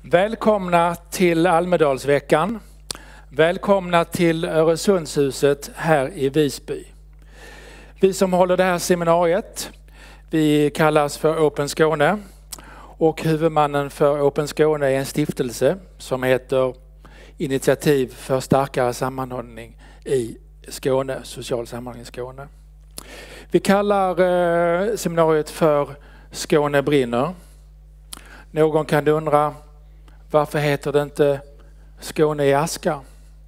Välkomna till Almedalsveckan. Välkomna till Öresundshuset här i Visby. Vi som håller det här seminariet, vi kallas för Open Skåne. Och huvudmannen för Open Skåne är en stiftelse som heter Initiativ för starkare sammanhållning i Skåne, social sammanhållning i Skåne. Vi kallar seminariet för Skåne brinner. Någon kan undra, varför heter det inte Skåne i aska?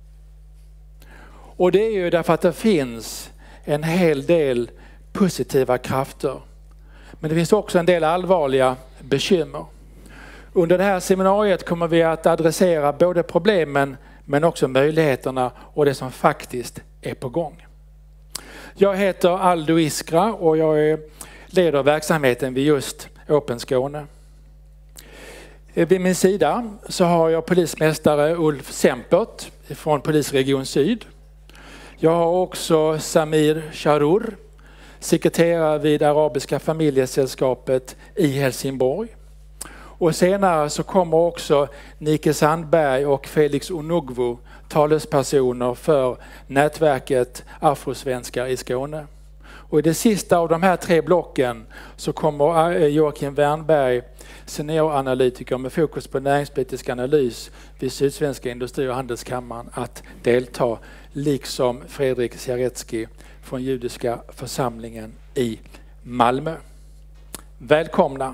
Och det är ju därför att det finns en hel del positiva krafter. Men det finns också en del allvarliga bekymmer. Under det här seminariet kommer vi att adressera både problemen men också möjligheterna och det som faktiskt är på gång. Jag heter Aldo Iskra och jag leder verksamheten vid just Open Skåne. Vid min sida så har jag polismästare Ulf Sempert från Polisregion Syd. Jag har också Samir Sharour, sekreterare vid Arabiska familjesällskapet i Helsingborg. Och senare så kommer också Nike Sandberg och Felix Onugwu, talespersoner för nätverket Afrosvenskar i Skåne. Och i det sista av de här tre blocken så kommer Joakim Wernberg, senioranalytiker med fokus på näringspolitisk analys vid Sydsvenska industri- och handelskammaren, att delta, liksom Fredrik Siaretski från Judiska församlingen i Malmö. Välkomna!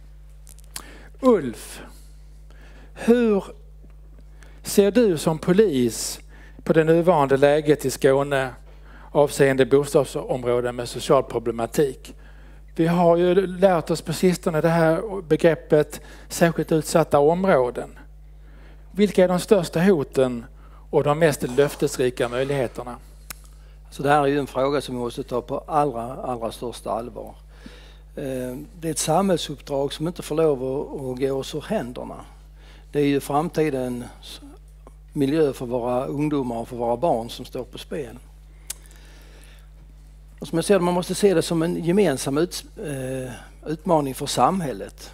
Ulf, hur ser du som polis på det nuvarande läget i Skåne avseende bostadsområden med social problematik? Vi har ju lärt oss på sistone det här begreppet särskilt utsatta områden. Vilka är de största hoten och de mest löftesrika möjligheterna? Så det här är ju en fråga som vi måste ta på allra största allvar. Det är ett samhällsuppdrag som inte får lov att gå oss ur händerna. Det är ju framtidens miljö för våra ungdomar och för våra barn som står på spel. Och som jag ser det, man måste se det som en gemensam utmaning för samhället.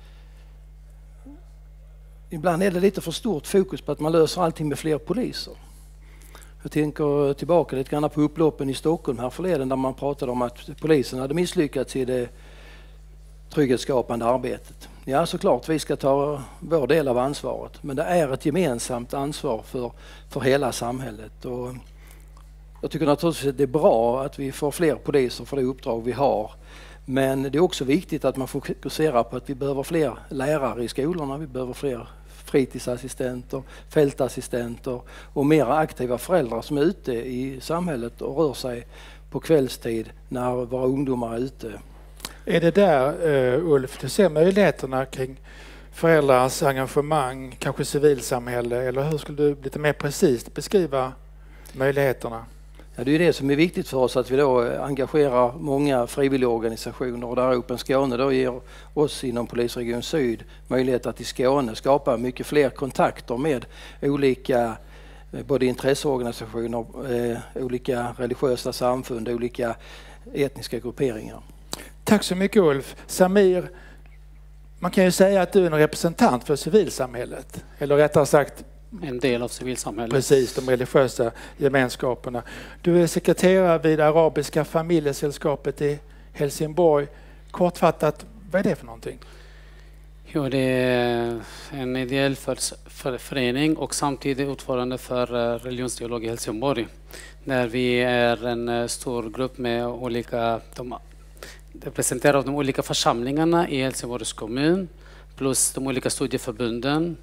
Ibland är det lite för stort fokus på att man löser allting med fler poliser. Jag tänker tillbaka lite grann på upploppen i Stockholm här förleden, där man pratade om att polisen hade misslyckats i det trygghetsskapande arbetet. Ja, såklart, vi ska ta vår del av ansvaret, men det är ett gemensamt ansvar för hela samhället. Och jag tycker naturligtvis att det är bra att vi får fler poliser för det uppdrag vi har. Men det är också viktigt att man fokuserar på att vi behöver fler lärare i skolorna, vi behöver fler fritidsassistenter, fältassistenter och mer aktiva föräldrar som är ute i samhället och rör sig på kvällstid när våra ungdomar är ute. Är det där, Ulf, du ser möjligheterna kring föräldrars engagemang, kanske civilsamhälle, eller hur skulle du lite mer precis beskriva möjligheterna? Ja, det är det som är viktigt för oss, att vi då engagerar många frivilligorganisationer, och där Open Skåne då ger oss inom Polisregion Syd möjlighet att i Skåne skapa mycket fler kontakter med olika både intresseorganisationer, olika religiösa samfund, olika etniska grupperingar. Tack så mycket, Ulf. Samir, man kan ju säga att du är en representant för civilsamhället, eller rättare sagt en del av civilsamhället. Precis, de religiösa gemenskaperna. Du är sekreterare vid Arabiska familjesällskapet i Helsingborg. Kortfattat, vad är det för någonting? Jo, det är en ideell förening och samtidigt ordförande för religionsdialog i Helsingborg. Där vi är en stor grupp med olika, representerar de olika församlingarna i Helsingborgs kommun, plus de olika studieförbunden,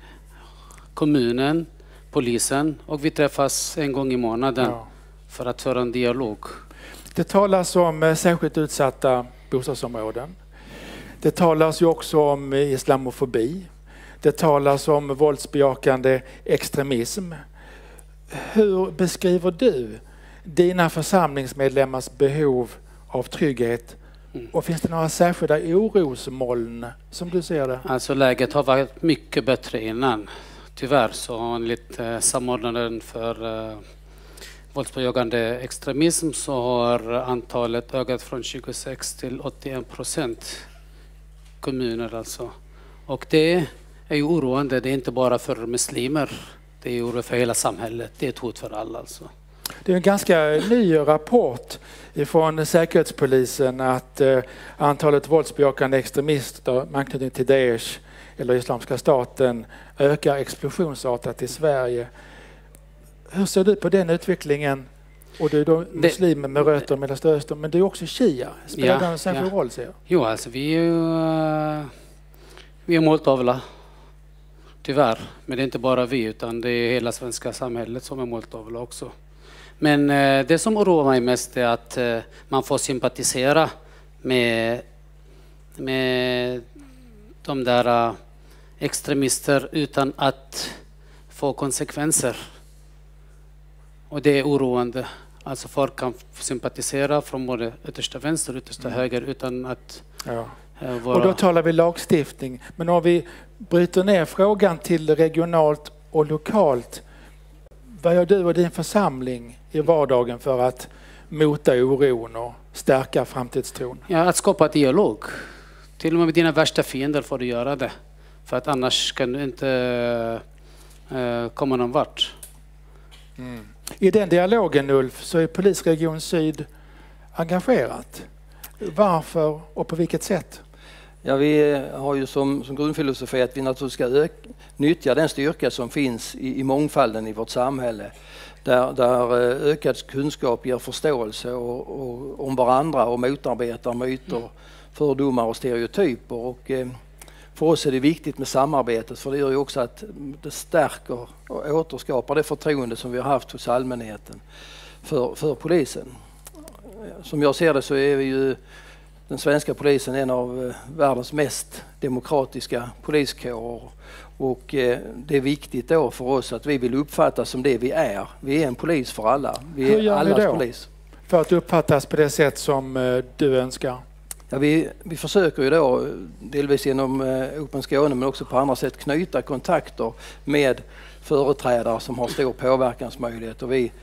kommunen, polisen, och vi träffas en gång i månaden för att föra en dialog. Det talas om särskilt utsatta bostadsområden. Det talas ju också om islamofobi. Det talas om våldsbejakande extremism. Hur beskriver du dina församlingsmedlemmars behov av trygghet? Och finns det några särskilda orosmoln som du ser det? Alltså läget har varit mycket bättre innan. Tyvärr så enligt samordnaren för våldsbejakande extremism så har antalet ökat från 26 till 81% kommuner alltså. Och det är ju oroande. Det är inte bara för muslimer. Det är oro för hela samhället. Det är ett hot för alla alltså. Det är en ganska ny rapport från Säkerhetspolisen att antalet våldsbejakande extremister med anknytning till Daesh eller Islamiska staten ökar explosionsartat i Sverige. Hur ser du på den utvecklingen? Och du är då muslimer med rötter i Mellanöstern, men du är också shia. Spelar det en särskild roll, ser jag? Jo, alltså vi är måltavla. Tyvärr. Men det är inte bara vi, utan det är hela svenska samhället som är måltavla också. Men det som oroar mig mest är att man får sympatisera med de där extremister utan att få konsekvenser. Och det är oroande. Alltså folk kan sympatisera från både yttersta vänster och yttersta höger utan att vara... Och då talar vi lagstiftning. Men om vi bryter ner frågan till regionalt och lokalt. Vad gör du och din församling i vardagen för att mota oron och stärka framtidstron? Ja, att skapa dialog. Till och med dina värsta fiender får du göra det. För att annars kan du inte komma någon vart. Mm. I den dialogen, Ulf, så är Polisregion Syd engagerat. Varför och på vilket sätt? Ja, vi har ju som grundfilosofi att vi naturligtvis ska nyttja den styrka som finns i mångfalden i vårt samhälle. Där ökad kunskap ger förståelse och om varandra och motarbetar myter, fördomar och stereotyper. Och för oss är det viktigt med samarbetet, för det gör ju också att det stärker och återskapar det förtroende som vi har haft hos allmänheten för polisen. Som jag ser det så är vi ju den svenska polisen en av världens mest demokratiska poliskårer. Och det är viktigt då för oss att vi vill uppfattas som det vi är. Vi är en polis för alla. Vi är allas polis. För att uppfattas på det sätt som du önskar? Ja, vi försöker ju då delvis genom Open Skåne men också på andra sätt knyta kontakter med företrädare som har stor påverkansmöjlighet. Och vi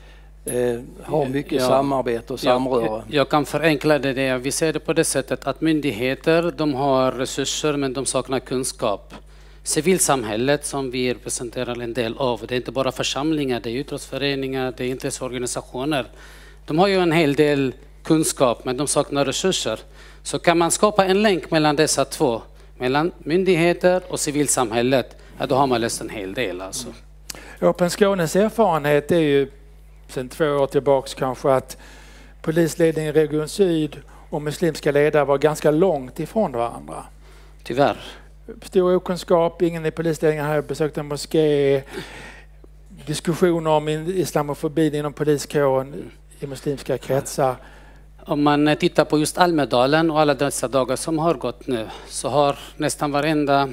har mycket samarbete och samröre. Jag kan förenkla det. Vi ser det på det sättet att myndigheter, de har resurser men de saknar kunskap. Civilsamhället som vi representerar en del av, det är inte bara församlingar, det är idrottsföreningar, det är intresseorganisationer. De har ju en hel del kunskap men de saknar resurser. Så kan man skapa en länk mellan dessa två, mellan myndigheter och civilsamhället, då har man löst en hel del. Alltså. Open Skånes erfarenhet är ju sedan 2 år tillbaks kanske att polisledningen i Region Syd och muslimska ledare var ganska långt ifrån varandra. Tyvärr. Stor okunskap, ingen i polisledningen har besökt en moské, diskussioner om islamofobi inom poliskåren i muslimska kretsar. Om man tittar på just Almedalen och alla dessa dagar som har gått nu så har nästan varenda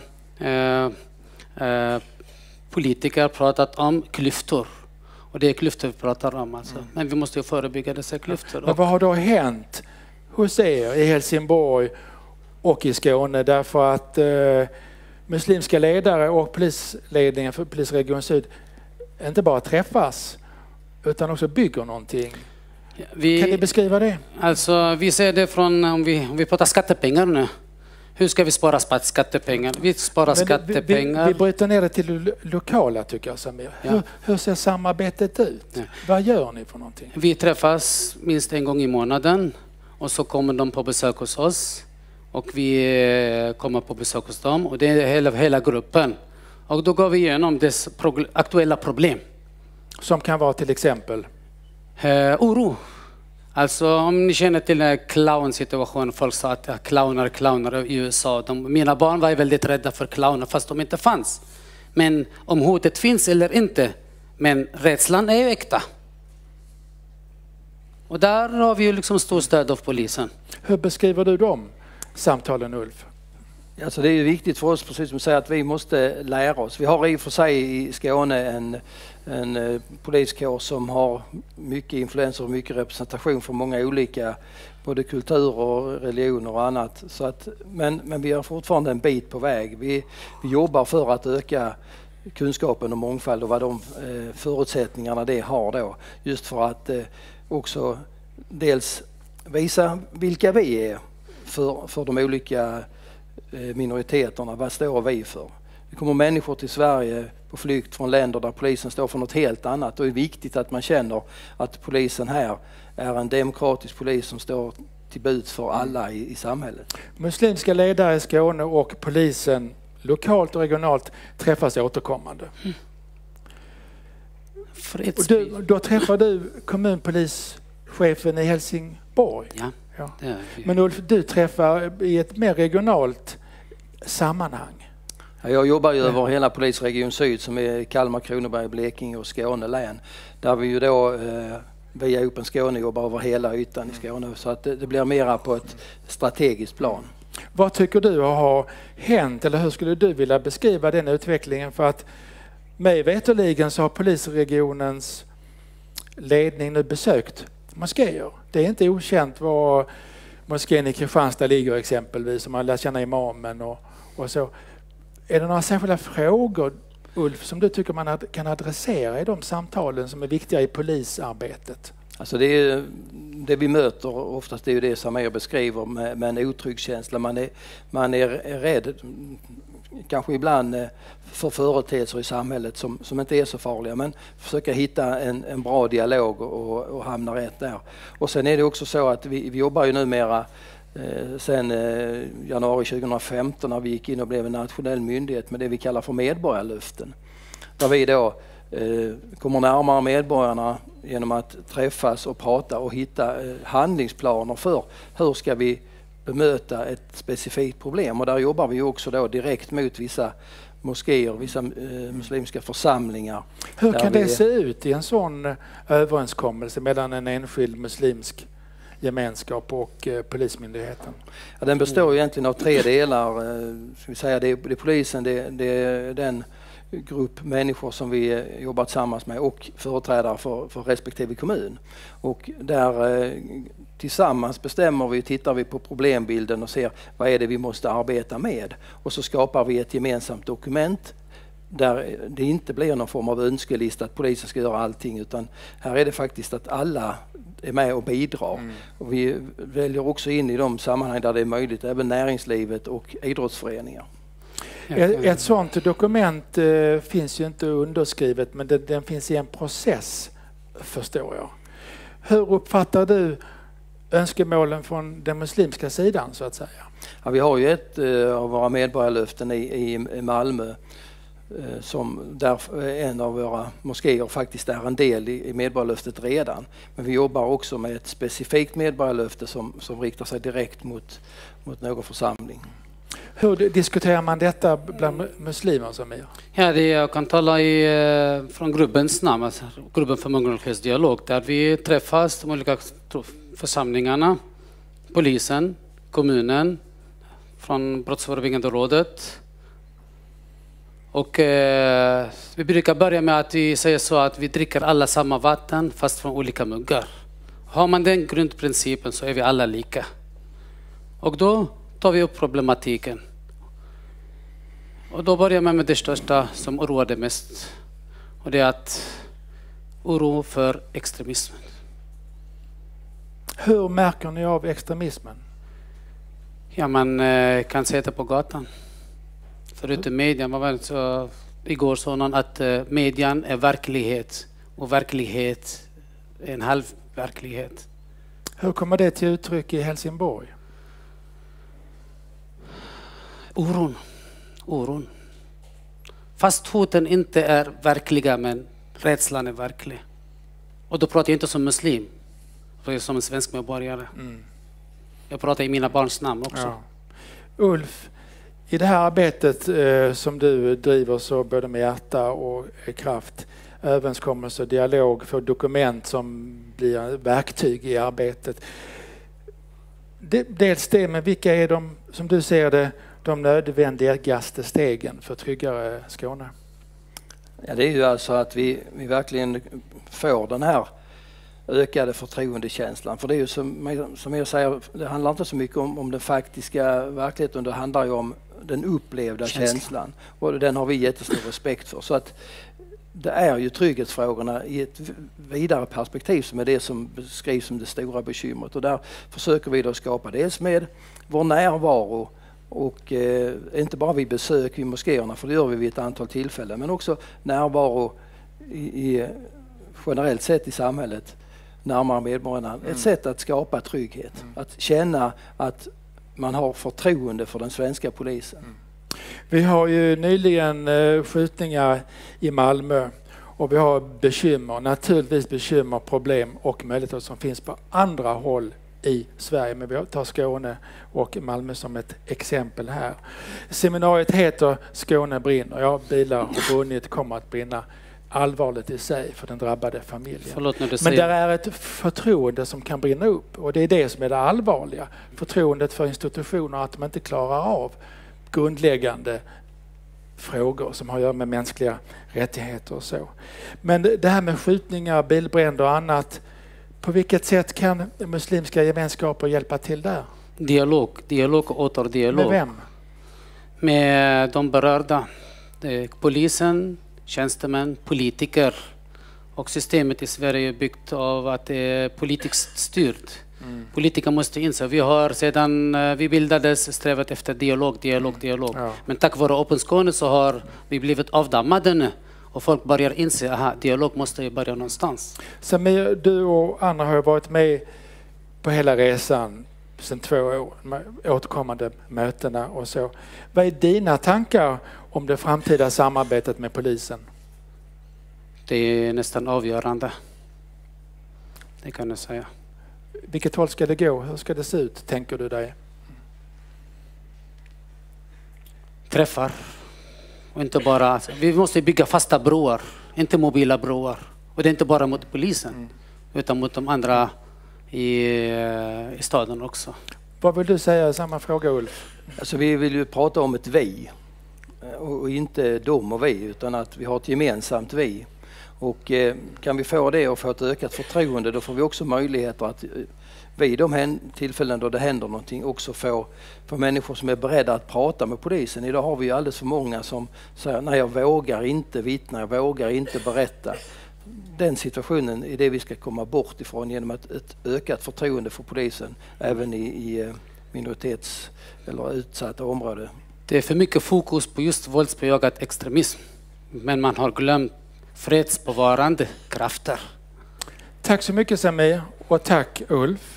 politiker pratat om klyftor. Och det är klyftor vi pratar om. Alltså. Men vi måste ju förebygga dessa klyftor. Men vad har då hänt hos er i Helsingborg och i Skåne? Därför att muslimska ledare och polisledningen för Polisregion Syd inte bara träffas utan också bygger någonting. Kan ni beskriva det? Alltså vi ser det från, om vi pratar skattepengar nu. Hur ska vi spara skattepengar? Vi sparar skattepengar. Vi bryter ner det till lokala tycker jag, Samir. Ja. Hur ser samarbetet ut? Ja. Vad gör ni för någonting? Vi träffas minst en gång i månaden och så kommer de på besök hos oss. Och vi kommer på besök hos dem och det är hela gruppen. Och då går vi igenom dess aktuella problem. Som kan vara till exempel? Oro. Alltså om ni känner till clownsituationen, folk sa att clowner i USA. Mina barn var väldigt rädda för clowner fast de inte fanns. Men om hotet finns eller inte, men rädslan är ju äkta. Och där har vi ju liksom stor stöd av polisen. Hur beskriver du de samtalen, Ulf? Alltså det är ju viktigt för oss, precis som du säger, att vi måste lära oss. Vi har i och för sig i Skåne en poliskår som har mycket influenser och mycket representation från många olika både kulturer, religioner och annat. Så att, men vi har fortfarande en bit på väg. Vi jobbar för att öka kunskapen och mångfald och vad de förutsättningarna det har då. Just för att också dels visa vilka vi är för de olika minoriteterna. Vad står vi för? Det kommer människor till Sverige på flykt från länder där polisen står för något helt annat. Och det är viktigt att man känner att polisen här är en demokratisk polis som står till buds för alla i samhället. Muslimska ledare i Skåne och polisen lokalt och regionalt träffas återkommande. Och då träffar du kommunpolischefen i Helsingborg. Ja. Men Ulf, du träffar i ett mer regionalt sammanhang. Jag jobbar ju över hela polisregion Syd som är Kalmar, Kronoberg, Blekinge och Skåne län. Där vi ju då via Open Skåne jobbar över hela ytan i Skåne. Så att det blir mera på ett strategiskt plan. Vad tycker du har hänt, eller hur skulle du vilja beskriva den utvecklingen? För att mig veterligen så har polisregionens ledning nu besökt moskéer. Det är inte okänt var moskén i Kristianstad ligger exempelvis, som man lär känna imamen och så. Är det några särskilda frågor, Ulf, som du tycker man kan adressera i de samtalen som är viktiga i polisarbetet? Alltså det vi möter oftast är ju det som jag beskriver med en otrygg känsla. Man är rädd, kanske ibland för företeelser i samhället som inte är så farliga, men försöka hitta en bra dialog och hamna rätt där. Och sen är det också så att vi jobbar ju numera sen januari 2015 när vi gick in och blev en nationell myndighet med det vi kallar för medborgarlöften. Där vi då kommer närmare medborgarna genom att träffas och prata och hitta handlingsplaner för hur ska vi bemöta ett specifikt problem. Och där jobbar vi också då direkt mot vissa moskéer, vissa muslimska församlingar. Hur kan det se ut i en sån överenskommelse mellan en enskild muslimsk gemenskap och polismyndigheten? Ja, den består egentligen av 3 delar. Ska vi säga, det är polisen, det är den grupp människor som vi jobbar tillsammans med och företrädare för respektive kommun. Och där tillsammans tittar vi på problembilden och ser vad är det vi måste arbeta med. Och så skapar vi ett gemensamt dokument där det inte blir någon form av önskelista att polisen ska göra allting, utan här är det faktiskt att alla är med och bidrar. Och vi väljer också in i de sammanhang där det är möjligt, även näringslivet och idrottsföreningar. Ett sådant dokument finns ju inte underskrivet, men den finns i en process, förstår jag. Hur uppfattar du önskemålen från den muslimska sidan, så att säga? Ja, vi har ju ett av våra medborgarlöften i Malmö som där en av våra moskéer faktiskt är en del i medborgarlöftet redan. Men vi jobbar också med ett specifikt medborgarlöfte som riktar sig direkt mot någon församling. Hur diskuterar man detta bland muslimer, Samir? Ja, jag kan tala från gruppens namn, alltså gruppen för mångreligiös dialog, där vi träffas, de olika församlingarna, polisen, kommunen, från Brottsförebyggande rådet. Och vi brukar börja med att vi säger så att vi dricker alla samma vatten fast från olika muggar. Har man den grundprincipen så är vi alla lika. Och då tar vi upp problematiken. Och då börjar man med det största som oroar det mest. Och det är att oro för extremismen. Hur märker ni av extremismen? Ja, man kan se det på gatan. Förutom media, igår sa någon att median är verklighet och verklighet är en halv verklighet. Hur kommer det till uttryck i Helsingborg? Oron. Fast hoten inte är verkliga, men rädslan är verklig. Och då pratar jag inte som muslim, utan som en svensk medborgare. Jag pratar i mina barns namn också. Ja. Ulf, i det här arbetet som du driver så både med hjärta och kraft, överenskommelse och dialog för dokument som blir verktyg i arbetet. Dels det, men vilka är de, som du ser det, de nödvändigaste stegen för tryggare Skåne? Ja, det är ju alltså att vi verkligen får den här ökade förtroendekänslan. För det är ju som jag säger, det handlar inte så mycket om den faktiska verkligheten, det handlar ju om den upplevda känslan. Och den har vi jättestor respekt för. Så att det är ju trygghetsfrågorna i ett vidare perspektiv som är det som beskrivs som det stora bekymret. Och där försöker vi då skapa dels med vår närvaro Och inte bara vid besök vid moskéerna, för det gör vi vid ett antal tillfällen, men också närvaro generellt sett i samhället, närmare medborgarna. Ett sätt att skapa trygghet, att känna att man har förtroende för den svenska polisen. Vi har ju nyligen skjutningar i Malmö och vi har bekymmer, naturligtvis bekymmer, problem och möjligheter som finns på andra håll i Sverige, men vi tar Skåne och Malmö som ett exempel här. Seminariet heter Skåne brinner. Ja, bilar har brunnit, kommer att brinna. Allvarligt i sig för den drabbade familjen. Men där är ett förtroende som kan brinna upp, och det är det som är det allvarliga. Förtroendet för institutioner, att de inte klarar av grundläggande frågor som har att göra med mänskliga rättigheter och så. Men det här med skjutningar, bilbränder och annat, på vilket sätt kan muslimska gemenskaper hjälpa till där? Dialog och åter dialog. Med vem? Med de berörda. Polisen, tjänstemän, politiker. Och systemet i Sverige är byggt av att det är politiskt styrt. Politiker måste inse. Vi har sedan vi bildades strävat efter dialog. Ja. Men tack vare Open Skåne så har vi blivit avdammade nu. Och folk börjar inse att dialog måste börja någonstans. Samir, du och Anna har varit med på hela resan sedan 2 år. Återkommande mötena och så. Vad är dina tankar om det framtida samarbetet med polisen? Det är nästan avgörande. Det kan jag säga. Vilket håll ska det gå? Hur ska det se ut, tänker du dig? Träffar. Och inte bara, vi måste bygga fasta broar, inte mobila broar. Och det är inte bara mot polisen, utan mot de andra i staden också. Vad vill du säga? Samma fråga, Ulf. Alltså, vi vill ju prata om ett vi. Och inte de och vi, utan att vi har ett gemensamt vi. Och kan vi få det och få ett ökat förtroende, då får vi också möjligheter att vid de tillfällen då det händer någonting också få människor som är beredda att prata med polisen. Idag har vi alldeles för många som säger nej, jag vågar inte vittna, jag vågar inte berätta. Den situationen är det vi ska komma bort ifrån genom ett ökat förtroende för polisen även i minoritets- eller utsatta områden. Det är för mycket fokus på just våldsbejakad extremism, men man har glömt fredsbevarande krafter. Tack så mycket, Samir, och tack, Ulf.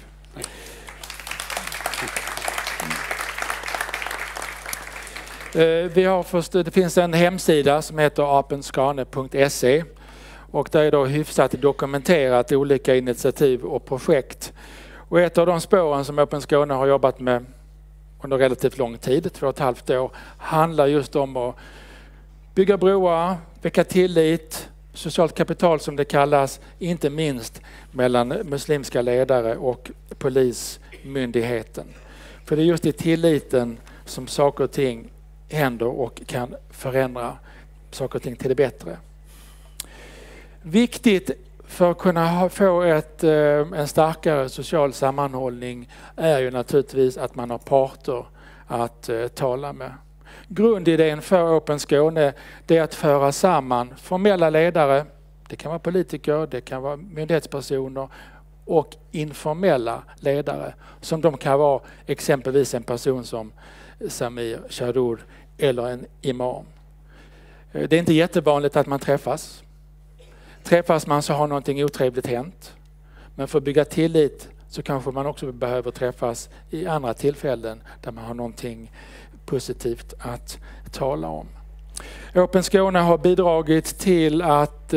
Vi har det finns en hemsida som heter apenskane.se och där är då hyfsat dokumenterat olika initiativ och projekt. Och ett av de spåren som Open Skåne har jobbat med under relativt lång tid, 2,5 år, handlar just om att bygga broar, väcka tillit, socialt kapital som det kallas, inte minst mellan muslimska ledare och polismyndigheten. För det är just i tilliten som saker och ting händer och kan förändra saker och ting till det bättre. Viktigt för att kunna få en starkare social sammanhållning är ju naturligtvis att man har parter att tala med. Grundidén för Open Skåne är att föra samman formella ledare, det kan vara politiker, det kan vara myndighetspersoner, och informella ledare som de kan vara exempelvis en person som Samir Chahrour eller en imam. Det är inte jättevanligt att man träffas. Träffas man så har någonting otrevligt hänt. Men för att bygga tillit så kanske man också behöver träffas i andra tillfällen där man har någonting positivt att tala om. Open Skåne har bidragit till att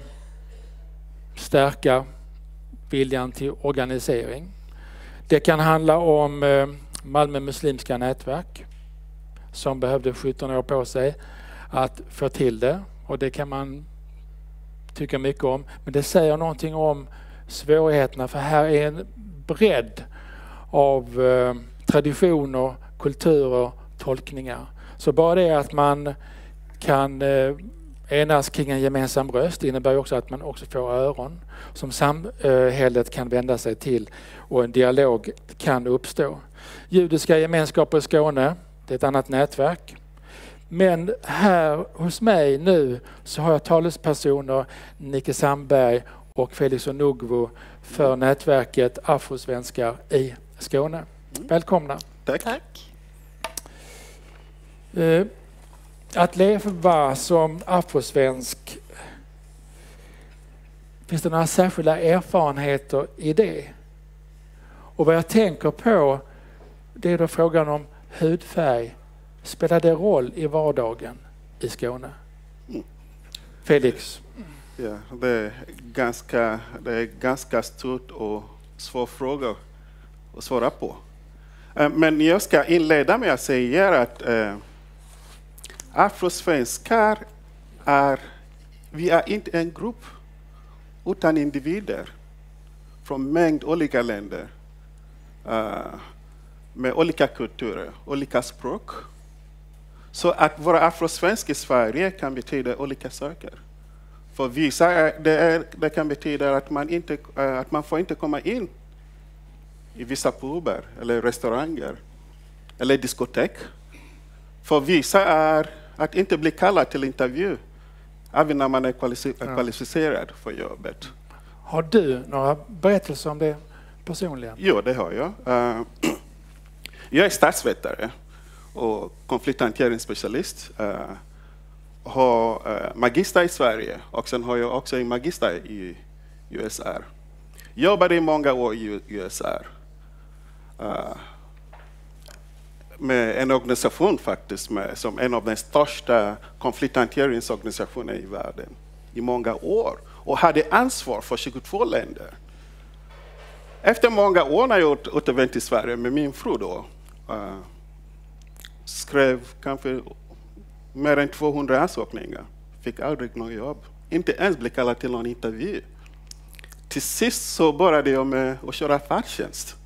stärka viljan till organisering. Det kan handla om Malmö muslimska nätverk som behövde 17 år på sig att få till det, och det kan man tycka mycket om, men det säger någonting om svårigheterna, för här är en bredd av traditioner, kulturer, tolkningar. Så bara det att man kan enas kring en gemensam röst innebär också att man också får öron som samhället kan vända sig till och en dialog kan uppstå. Judiska gemenskaper i Skåne, det är ett annat nätverk. Men här hos mig nu så har jag talespersoner Nicke Sandberg och Felix Onugvo för nätverket Afrosvenskar i Skåne. Välkomna. Tack. Att leva som afrosvensk, finns det några särskilda erfarenheter i det? Och vad jag tänker på, det är då frågan om hudfärg. Spelar det roll i vardagen i Skåne? Felix? Ja, det är ganska stort och svår fråga att svara på. Men jag ska inleda med att säga att afrosvenskar vi är inte en grupp utan individer från mängd olika länder med olika kulturer, olika språk. Så att vara afrosvensk i Sverige kan betyda olika saker. För vissa det kan betyda att man får inte komma in i vissa puber eller restauranger eller diskotek. För vissa är att inte bli kallad till intervju även när man är kvalificerad för jobbet. Har du några berättelser om det personligen? Jo, det har jag. Jag är statsvetare och konflikthanteringsspecialist. Har magister i Sverige och sen har jag också en magister i USA. Jobbade i många år i USA. Med en organisation faktiskt som en av de största konflikthanteringsorganisationerna i världen i många år och hade ansvar för 22 länder. Efter många år när jag återvände till Sverige med min fru då skrev kanske mer än 200 ansökningar. Fick aldrig något jobb. Inte ens blev kallad till någon intervju. Till sist så började jag med att köra färdtjänst.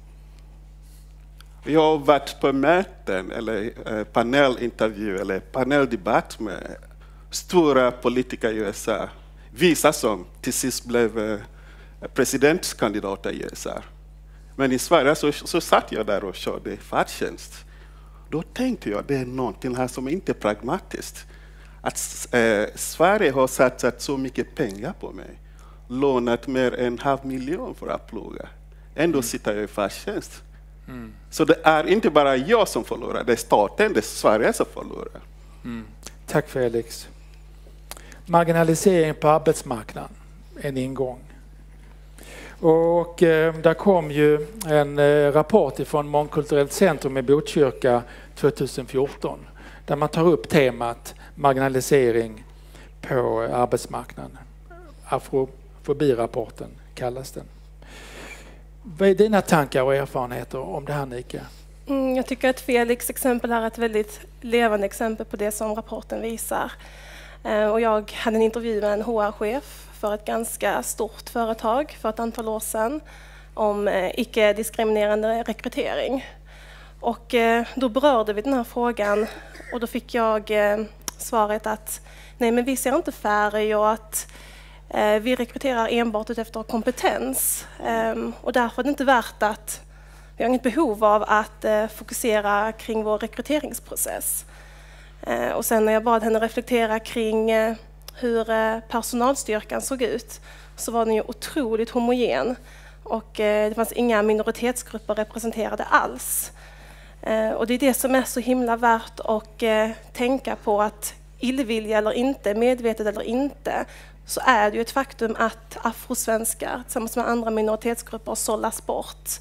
Jag har varit på möten eller panelintervju eller paneldebatt med stora politiker i USA. Vissa som till sist blev presidentkandidater i USA. Men i Sverige så satt jag där och körde färdtjänst. Då tänkte jag det är någonting här som inte är pragmatiskt. Att Sverige har satsat så mycket pengar på mig. Lånat mer än 500 000 för att plugga. Ändå sitter jag i färdtjänst. Så det är inte bara jag som förlorar, det är staten, det är Sverige som förlorar. Tack Felix. Marginalisering på arbetsmarknaden, en ingång. Och där kom ju en rapport från Mångkulturellt centrum i Botkyrka 2014 där man tar upp temat marginalisering på arbetsmarknaden. Afrofobirapporten kallas den. Vad är dina tankar och erfarenheter om det här, Nika? Jag tycker att Felix exempel är ett väldigt levande exempel på det som rapporten visar. Och jag hade en intervju med en HR-chef för ett ganska stort företag för ett antal år sedan om icke-diskriminerande rekrytering. Och då berörde vi den här frågan och då fick jag svaret att nej, men vi ser inte färg och att vi rekryterar enbart efter kompetens och därför är det inte värt att vi har inget behov av att fokusera kring vår rekryteringsprocess. Och sen när jag bad henne reflektera kring hur personalstyrkan såg ut så var den ju otroligt homogen och det fanns inga minoritetsgrupper representerade alls. Och det är det som är så himla värt att tänka på att illvilja eller inte, medvetet eller inte, så är det ju ett faktum att afrosvenskar tillsammans med andra minoritetsgrupper sållas bort.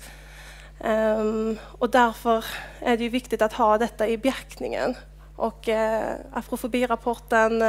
Och därför är det ju viktigt att ha detta i beaktningen. Och afrofobirapporten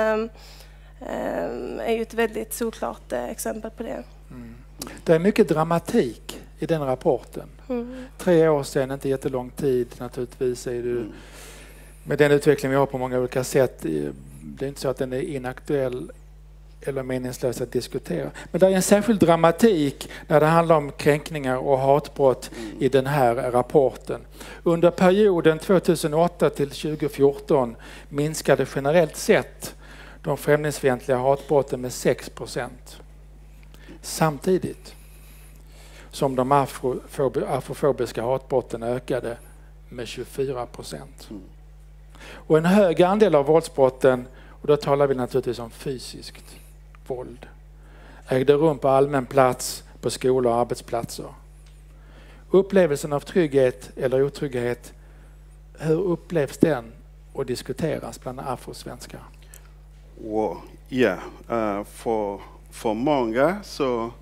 är ju ett väldigt solklart exempel på det. Det är mycket dramatik i den rapporten. 3 år sedan, inte jättelång tid naturligtvis. Är det, med den utveckling vi har på många olika sätt, det är inte så att den är inaktuell eller meningslös att diskutera. Men det är en särskild dramatik när det handlar om kränkningar och hatbrott i den här rapporten. Under perioden 2008 till 2014 minskade generellt sett de främlingsfientliga hatbrotten med 6%. Samtidigt som de afrofobiska hatbrotten ökade med 24%. Och en hög andel av våldsbrotten, och då talar vi naturligtvis om fysiskt våld, ägde rum på allmän plats, på skolor och arbetsplatser. Upplevelsen av trygghet eller otrygghet, hur upplevs den och diskuteras bland afrosvenskar? För många så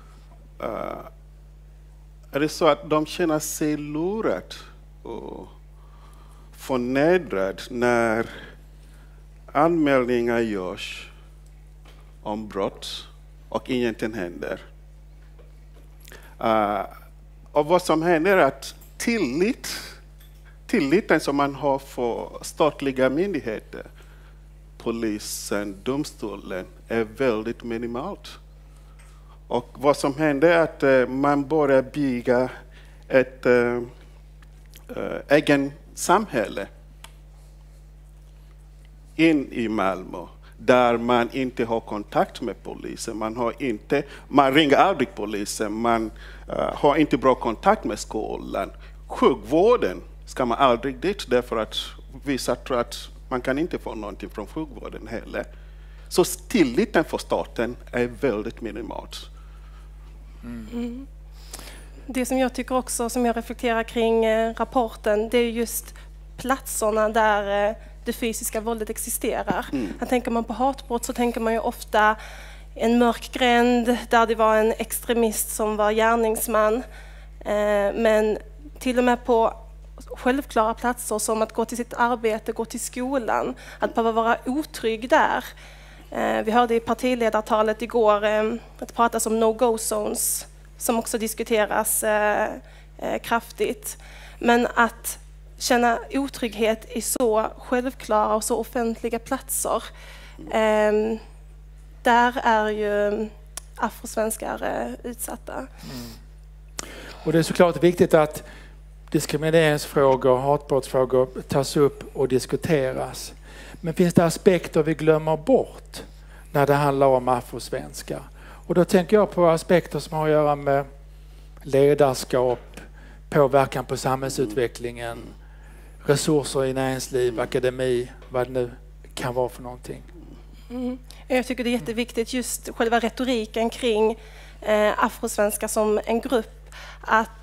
är det så att de känner sig lurade och förnedrad när anmälningar görs om brott och ingenting händer. Och vad som händer är att tilliten som man har för statliga myndigheter, polisen, domstolen, är väldigt minimalt. Och vad som händer är att man börjar bygga ett egen samhälle in i Malmö, där man inte har kontakt med polisen. Man ringer aldrig polisen, man har inte bra kontakt med skolan. Sjukvården ska man aldrig dit, därför att vissa tror att man kan inte få någonting från sjukvården heller. Så tilliten för staten är väldigt minimalt. Det som jag tycker också, som jag reflekterar kring rapporten, det är just platserna där det fysiska våldet existerar. Tänker man på hatbrott så tänker man ju ofta en mörk gränd där det var en extremist som var gärningsman. Men till och med på självklara platser som att gå till sitt arbete, gå till skolan, att behöva vara otrygg där. Vi hörde i partiledartalet igår att det pratas om no-go-zones som också diskuteras kraftigt. Men att känna otrygghet i så självklara och så offentliga platser, där är ju afrosvenskar utsatta. Och det är såklart viktigt att diskrimineringsfrågor, hatbrottsfrågor tas upp och diskuteras. Men finns det aspekter vi glömmer bort när det handlar om afrosvenskar? Och då tänker jag på aspekter som har att göra med ledarskap, påverkan på samhällsutvecklingen, resurser i näringsliv, akademi, vad det nu kan vara för någonting. Jag tycker det är jätteviktigt just själva retoriken kring afrosvenskar som en grupp, att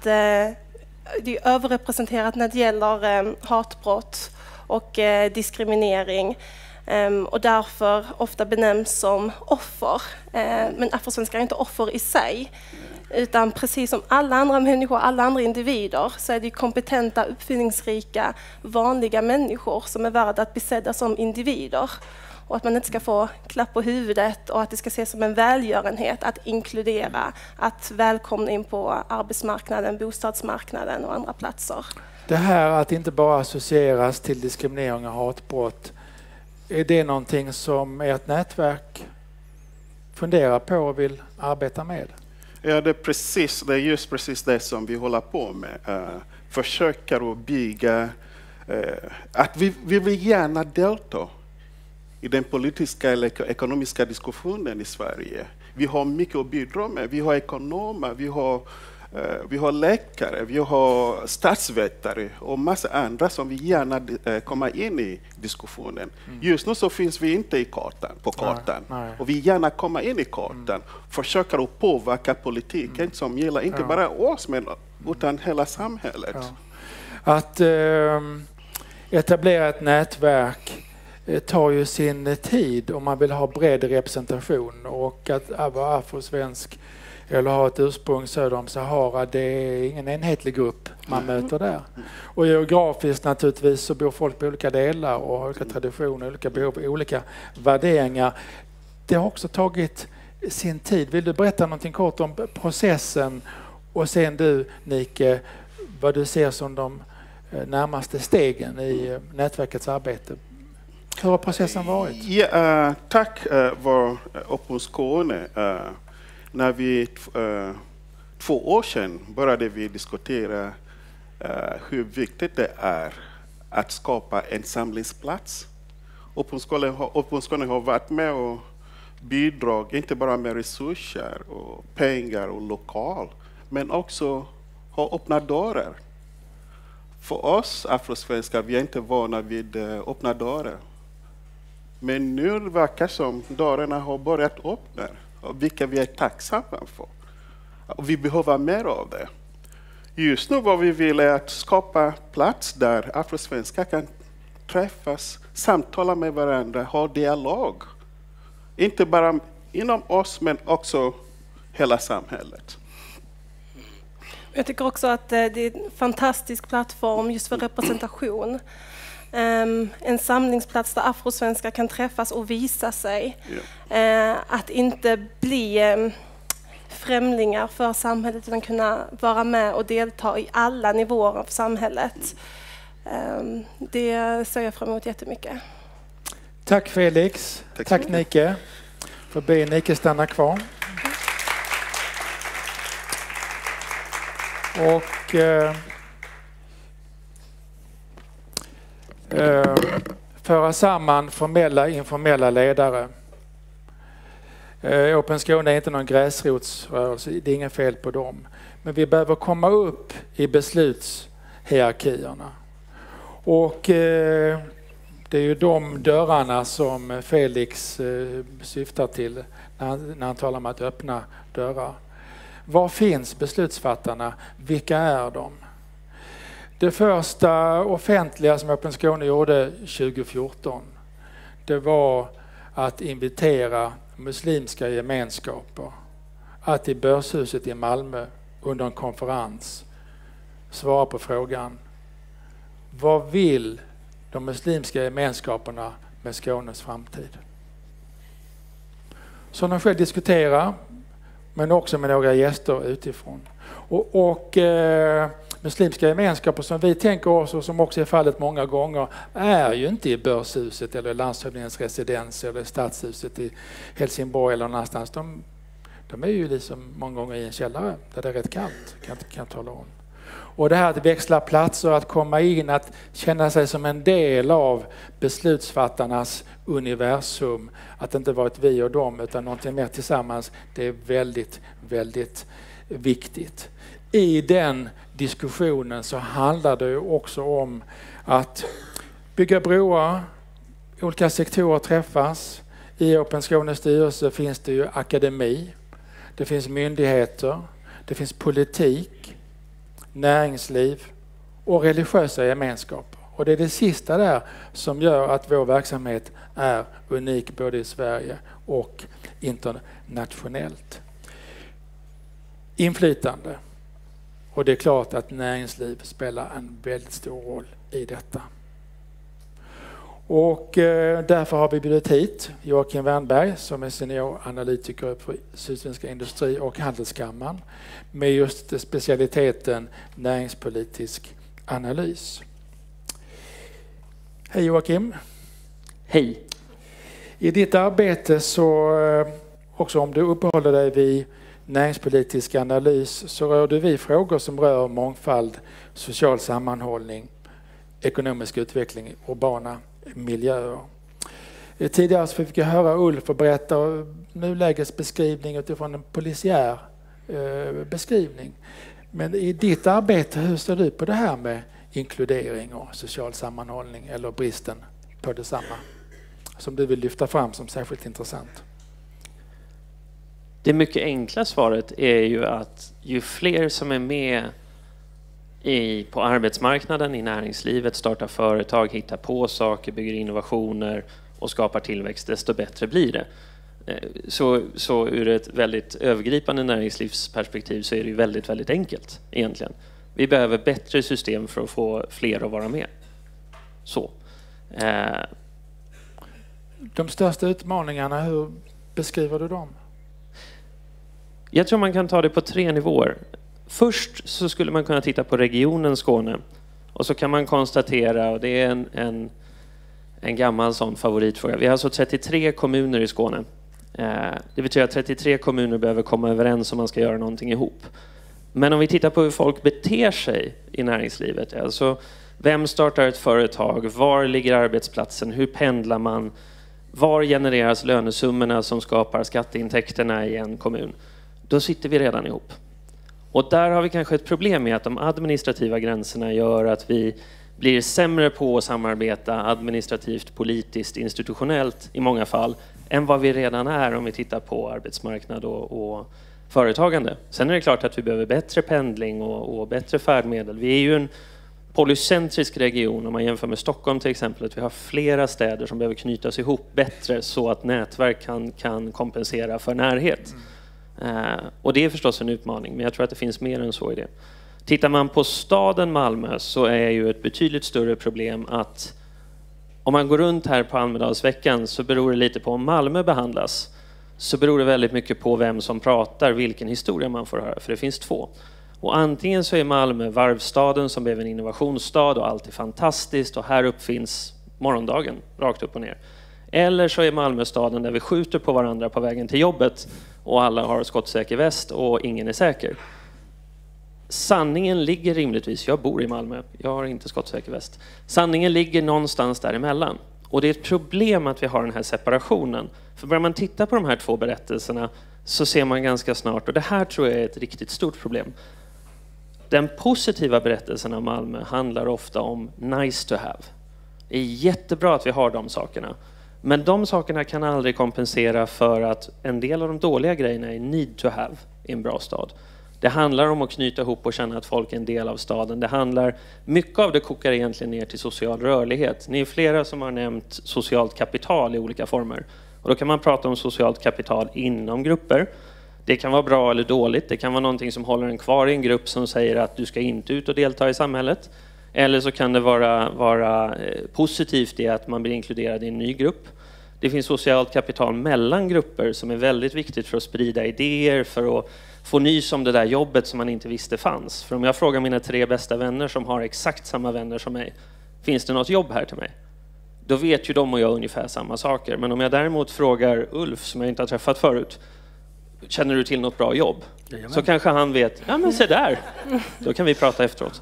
det är överrepresenterat när det gäller hatbrott och diskriminering och därför ofta benämns som offer. Men afrosvenskar är inte offer i sig, utan precis som alla andra människor, alla andra individer, så är det kompetenta, uppfinningsrika, vanliga människor som är värda att bli sedda som individer. Och att man inte ska få klapp på huvudet och att det ska ses som en välgörenhet att inkludera, att välkomna in på arbetsmarknaden, bostadsmarknaden och andra platser. Det här att inte bara associeras till diskriminering och hatbrott, är det någonting som ert nätverk funderar på och vill arbeta med? Ja, det är just precis det som vi håller på med. Försöker att bygga, att vi vill gärna delta i den politiska eller ekonomiska diskussionen i Sverige. Vi har mycket att bidra med. Vi har ekonomer, vi har läkare, vi har statsvetare och massa andra som vi gärna kommer in i diskussionen. Just nu så finns vi inte på kartan. Nej. Och vi gärna kommer in i kartan. Försöker att påverka politiken som gäller inte bara oss utan hela samhället. Ja. Att etablera ett nätverk tar ju sin tid om man vill ha bred representation, och att vara afrosvensk eller ha ett ursprung söder om Sahara, det är ingen enhetlig grupp man möter där. Och geografiskt naturligtvis så bor folk på olika delar och har olika traditioner, olika behov, olika värderingar. Det har också tagit sin tid. Vill du berätta någonting kort om processen, och sen du, Nike, vad du ser som de närmaste stegen i nätverkets arbete? Hur har processen varit? Ja, tack var Open Skåne. När vi 2 år sedan började vi diskutera hur viktigt det är att skapa en samlingsplats. Open Skåne har varit med och bidragit, inte bara med resurser och pengar och lokal, men också har öppnat dörrar. För oss afrosvenskar, vi är inte vana vid öppna dörrar. Men nu verkar som dörrarna har börjat öppna, vilka vi är tacksamma för. Och vi behöver mer av det. Just nu vad vi vill är att skapa plats där afrosvenskar kan träffas, samtala med varandra, ha dialog. Inte bara inom oss men också hela samhället. Jag tycker också att det är en fantastisk plattform just för representation. En samlingsplats där afrosvenskar kan träffas och visa sig. Att inte bli främlingar för samhället utan kunna vara med och delta i alla nivåer av samhället. Det ser jag fram emot jättemycket. Tack Felix. Tack Nike. Får be Nike stanna kvar. Och föra samman formella och informella ledare. Open Skåne är inte någon gräsrotsrörelse, det är inget fel på dem. Men vi behöver komma upp i beslutshierarkierna. Och det är ju de dörrarna som Felix syftar till när han talar om att öppna dörrar. Var finns beslutsfattarna? Vilka är de? Det första offentliga som Open Skåne gjorde 2014, det var att invitera muslimska gemenskaper att i Börshuset i Malmö under en konferens svara på frågan: vad vill de muslimska gemenskaperna med Skånes framtid? Så de själv diskuterar, men också med några gäster utifrån. Och muslimska gemenskaper som vi tänker oss och som också är fallet många gånger är ju inte i Börshuset eller landshövdingens residens eller stadshuset i Helsingborg eller någonstans. De är ju liksom många gånger i en källare där det är rätt kallt, kan jag tala om. Och det här att växla platser, att komma in, att känna sig som en del av beslutsfattarnas universum, att inte vara ett vi och dem utan någonting mer tillsammans, det är väldigt, väldigt viktigt. I den diskussionen så handlar det ju också om att bygga broar, olika sektorer träffas. I Open Skånes styrelse finns det ju akademi, det finns myndigheter, det finns politik, näringsliv och religiösa gemenskaper. Och det är det sista där som gör att vår verksamhet är unik både i Sverige och internationellt. Inflytande. Och det är klart att näringsliv spelar en väldigt stor roll i detta. Och därför har vi bjudit hit Joakim Wernberg som är senioranalytiker för Sydsvenska industri- och handelskammaren med just specialiteten näringspolitisk analys. Hej Joakim. Hej. I ditt arbete så, också om du uppehåller dig vid näringspolitisk analys, så rör du vid frågor som rör mångfald, social sammanhållning, ekonomisk utveckling, urbana miljöer. Tidigare så fick jag höra Ulf berätta nulägesbeskrivning utifrån en polisiär beskrivning. Men i ditt arbete, hur ser du på det här med inkludering och social sammanhållning eller bristen på detsamma som du vill lyfta fram som särskilt intressant? Det mycket enkla svaret är ju att ju fler som är med på arbetsmarknaden, i näringslivet, startar företag, hittar på saker, bygger innovationer och skapar tillväxt, desto bättre blir det. Så ur ett väldigt övergripande näringslivsperspektiv så är det ju väldigt, väldigt enkelt egentligen. Vi behöver bättre system för att få fler att vara med. Så. De största utmaningarna, hur beskriver du dem? Jag tror man kan ta det på 3 nivåer. Först så skulle man kunna titta på regionen Skåne. Och så kan man konstatera, och det är en gammal sån favoritfråga. Vi har alltså 33 kommuner i Skåne. Det betyder att 33 kommuner behöver komma överens om man ska göra någonting ihop. Men om vi tittar på hur folk beter sig i näringslivet. Alltså vem startar ett företag? Var ligger arbetsplatsen? Hur pendlar man? Var genereras lönesummorna som skapar skatteintäkterna i en kommun? Då sitter vi redan ihop. Och där har vi kanske ett problem med att de administrativa gränserna gör att vi blir sämre på att samarbeta administrativt, politiskt, institutionellt i många fall än vad vi redan är om vi tittar på arbetsmarknad och företagande. Sen är det klart att vi behöver bättre pendling och bättre färdmedel. Vi är ju polycentrisk region om man jämför med Stockholm till exempel. Att vi har flera städer som behöver knytas ihop bättre så att nätverk kan kompensera för närhet. Och det är förstås en utmaning, men jag tror att det finns mer än så i det. Tittar man på staden Malmö så är ju ett betydligt större problem att om man går runt här på Almedalsveckan så beror det lite på om Malmö behandlas. Så beror det väldigt mycket på vem som pratar, vilken historia man får höra, för det finns två. Och antingen så är Malmö varvstaden som blev en innovationsstad och allt är fantastiskt och här uppfinns morgondagen rakt upp och ner. Eller så är Malmö staden där vi skjuter på varandra på vägen till jobbet och alla har skottsäker väst och ingen är säker. Sanningen ligger rimligtvis, jag bor i Malmö, jag har inte skottsäker väst. Sanningen ligger någonstans däremellan. Och det är ett problem att vi har den här separationen. För börjar man titta på de här två berättelserna så ser man ganska snart, och det här tror jag är ett riktigt stort problem. Den positiva berättelsen av Malmö handlar ofta om nice to have. Det är jättebra att vi har de sakerna. Men de sakerna kan aldrig kompensera för att en del av de dåliga grejerna är need to have i en bra stad. Det handlar om att knyta ihop och känna att folk är en del av staden. Det handlar, mycket av det kokar egentligen ner till social rörlighet. Ni är flera som har nämnt socialt kapital i olika former. Och då kan man prata om socialt kapital inom grupper. Det kan vara bra eller dåligt. Det kan vara någonting som håller en kvar i en grupp som säger att du ska inte ut och delta i samhället. Eller så kan det vara positivt i att man blir inkluderad i en ny grupp. Det finns socialt kapital mellan grupper som är väldigt viktigt för att sprida idéer, för att få nys om det där jobbet som man inte visste fanns. För om jag frågar mina 3 bästa vänner som har exakt samma vänner som mig, finns det något jobb här till mig? Då vet ju de och jag ungefär samma saker. Men om jag däremot frågar Ulf, som jag inte har träffat förut, känner du till något bra jobb? Jajamän. Så kanske han vet, ja men se där, då kan vi prata efteråt.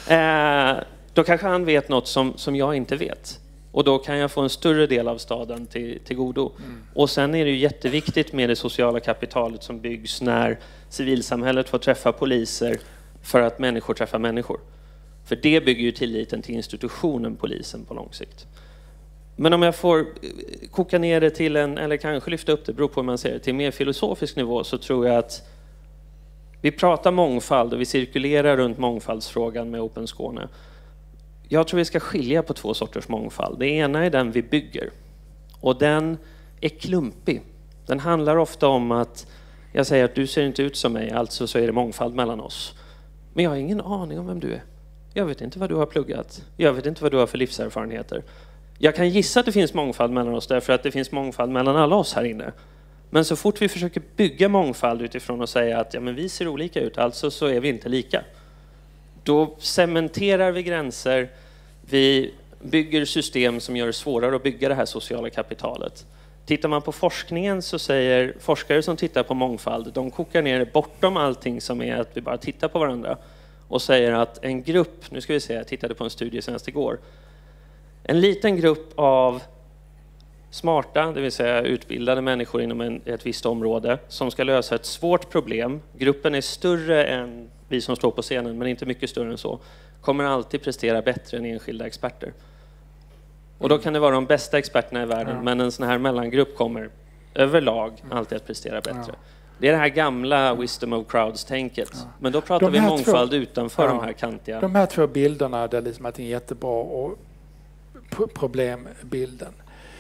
Då kanske han vet något som jag inte vet. Och då kan jag få en större del av staden till godo. Och sen är det ju jätteviktigt med det sociala kapitalet som byggs när civilsamhället får träffa poliser för att människor träffar människor. För det bygger ju tilliten till institutionen polisen på lång sikt. Men om jag får koka ner det till eller kanske lyfta upp det, beror på hur man ser det, till mer filosofisk nivå, så tror jag att vi pratar mångfald och vi cirkulerar runt mångfaldsfrågan med Open Skåne. Jag tror vi ska skilja på 2 sorters mångfald. Det ena är den vi bygger. Och den är klumpig. Den handlar ofta om att jag säger att du ser inte ut som mig, alltså så är det mångfald mellan oss. Men jag har ingen aning om vem du är. Jag vet inte vad du har pluggat. Jag vet inte vad du har för livserfarenheter. Jag kan gissa att det finns mångfald mellan oss därför att det finns mångfald mellan alla oss här inne. Men så fort vi försöker bygga mångfald utifrån att säga att ja, men vi ser olika ut, alltså så är vi inte lika. Då cementerar vi gränser, vi bygger system som gör det svårare att bygga det här sociala kapitalet. Tittar man på forskningen så säger forskare som tittar på mångfald, de kokar ner det bortom allting som är att vi bara tittar på varandra och säger att en grupp, nu ska vi se, jag tittade på en studie senast igår, en liten grupp av smarta, det vill säga utbildade människor inom ett visst område som ska lösa ett svårt problem. Gruppen är större än vi som står på scenen, men inte mycket större än så. Kommer alltid prestera bättre än enskilda experter. Och då kan det vara de bästa experterna i världen, men en sån här mellangrupp kommer överlag alltid att prestera bättre. Det är det här gamla wisdom of crowds-tänket. Men då pratar vi mångfald utanför de här kantiga. De här 2 bilderna där liksom allting är jättebra och problembilden.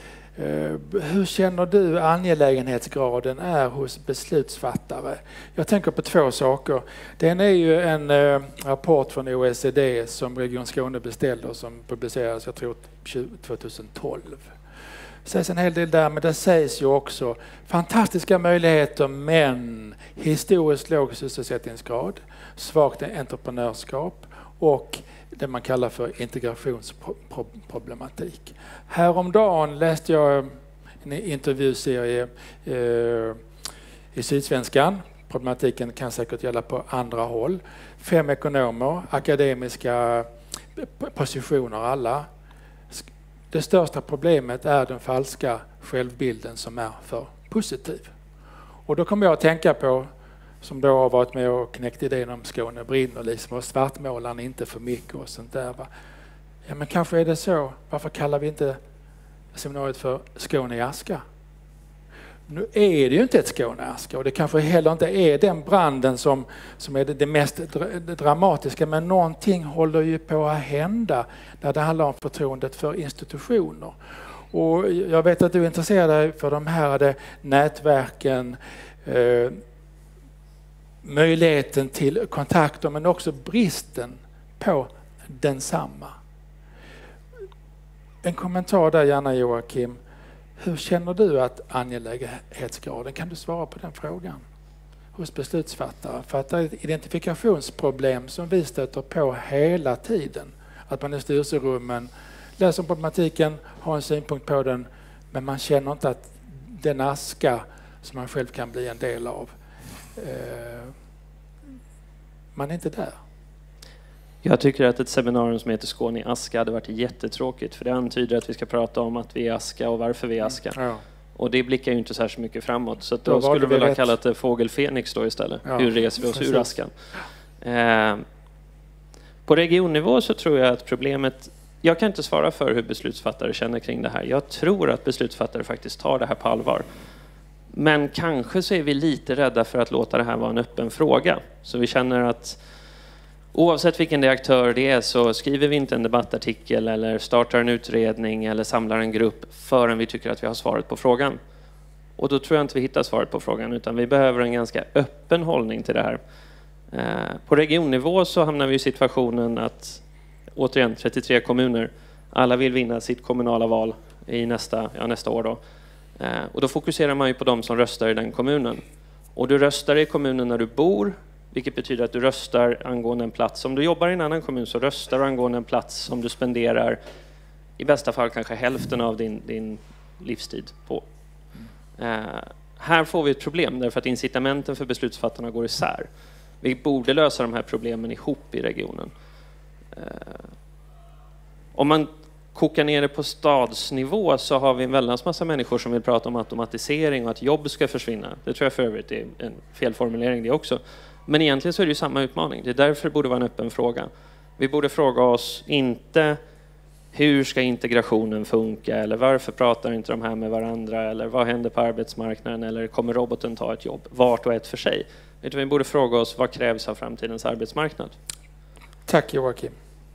Hur känner du angelägenhetsgraden är hos beslutsfattare? Jag tänker på 2 saker. Den är ju en rapport från OECD som Region Skåne beställde och som publicerades, jag tror, 2012. Det sägs en hel del där, men det sägs ju också fantastiska möjligheter men historiskt låg sysselsättningsgrad, svagt entreprenörskap och det man kallar för integrationsproblematik. Häromdagen läste jag en intervjuserie i Sydsvenskan. Problematiken kan säkert gälla på andra håll. 5 ekonomer, akademiska positioner alla. Det största problemet är den falska självbilden som är för positiv. Och då kommer jag att tänka på, som då har varit med och knäckt idén om Skåne brinner liksom, och svartmålar inte för mycket och sånt där. Va? Ja, men kanske är det så. Varför kallar vi inte seminariet för Skåne i aska? Nu är det ju inte ett Skåneaska och det kanske heller inte är den branden som är det mest dramatiska, men någonting håller ju på att hända när det handlar om förtroendet för institutioner. Och jag vet att du är intresserad för de här nätverken, möjligheten till kontakter men också bristen på densamma. En kommentar där gärna, Joakim. Hur känner du att angelägenhetsgraden, kan du svara på den frågan, hos beslutsfattare? För att det är ett identifikationsproblem som vi stöter på hela tiden. Att man i styrelserummen läser om problematiken, har en synpunkt på den, men man känner inte att den aska som man själv kan bli en del av, man är inte där. Jag tycker att ett seminarium som heter Skåne i aska hade varit jättetråkigt, för det antyder att vi ska prata om att vi är aska och varför vi är aska. Ja. Och det blickar ju inte särskilt mycket framåt, så då skulle vi väl ha kallat det Fågel Fenix då istället. Ja. Hur reser vi oss ur askan? På regionnivå så tror jag att problemet, jag kan inte svara för hur beslutsfattare känner kring det här. Jag tror att beslutsfattare faktiskt tar det här på allvar. Men kanske så är vi lite rädda för att låta det här vara en öppen fråga. Så vi känner att oavsett vilken aktör det är så skriver vi inte en debattartikel eller startar en utredning eller samlar en grupp förrän vi tycker att vi har svaret på frågan. Och då tror jag inte vi hittar svaret på frågan, utan vi behöver en ganska öppen hållning till det här. På regionnivå så hamnar vi i situationen att, återigen, 33 kommuner, alla vill vinna sitt kommunala val i nästa år då. Och då fokuserar man ju på de som röstar i den kommunen. Och du röstar i kommunen när du bor, vilket betyder att du röstar angående en plats. Om du jobbar i en annan kommun så röstar du angående en plats som du spenderar i bästa fall kanske hälften av din livstid på. Här får vi ett problem därför att incitamenten för beslutsfattarna går isär. Vi borde lösa de här problemen ihop i regionen. Om man kokar ner det på stadsnivå så har vi en väldans massa människor som vill prata om automatisering och att jobb ska försvinna. Det tror jag för övrigt är en felformulering det också. Men egentligen så är det ju samma utmaning. Det är därför det borde vara en öppen fråga. Vi borde fråga oss inte hur ska integrationen funka, eller varför pratar inte de här med varandra, eller vad händer på arbetsmarknaden, eller kommer roboten ta ett jobb, vart och ett för sig. Utan vi borde fråga oss vad krävs av framtidens arbetsmarknad. Tack Joakim.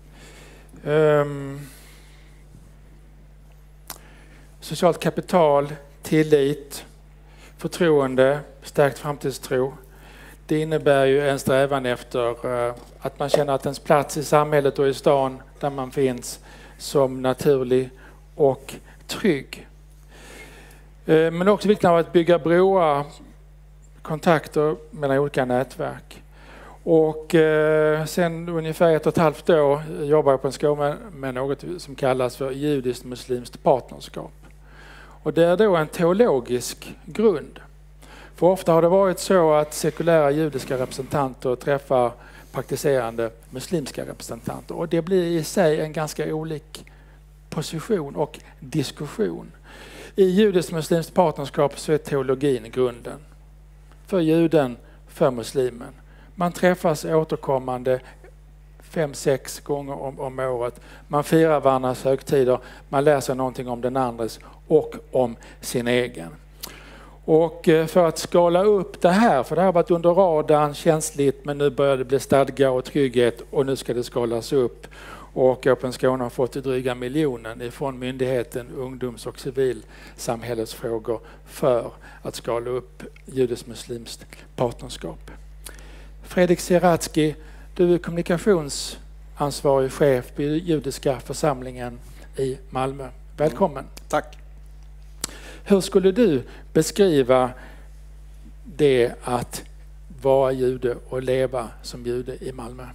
Socialt kapital, tillit, förtroende, stärkt framtidstro. Det innebär ju en strävan efter att man känner att ens plats i samhället och i stan där man finns som naturlig och trygg. Men också vikten av att bygga broar, kontakter mellan olika nätverk. Och sen ungefär 1,5 år jobbar jag på en skola med något som kallas för judiskt-muslimskt partnerskap. Och det är då en teologisk grund. För ofta har det varit så att sekulära judiska representanter träffar praktiserande muslimska representanter. Och det blir i sig en ganska olik position och diskussion. I judiskt-muslimskt partnerskap så är teologin grunden. För juden, för muslimen. Man träffas återkommande 5-6 gånger om året. Man firar varandras högtider. Man lär sig någonting om den andres och om sin egen. Och för att skala upp det här, för det här har varit under radarn, känsligt, men nu börjar det bli stadga och trygghet och nu ska det skalas upp. Och Open Skåne har fått dryga 1 miljonen ifrån myndigheten ungdoms- och civilsamhällesfrågor för att skala upp judiskt-muslimskt partnerskap. Fredrik Sieratski, du är kommunikationsansvarig chef vid judiska församlingen i Malmö. Välkommen. Tack. Hur skulle du beskriva det att vara jude och leva som jude i Malmö?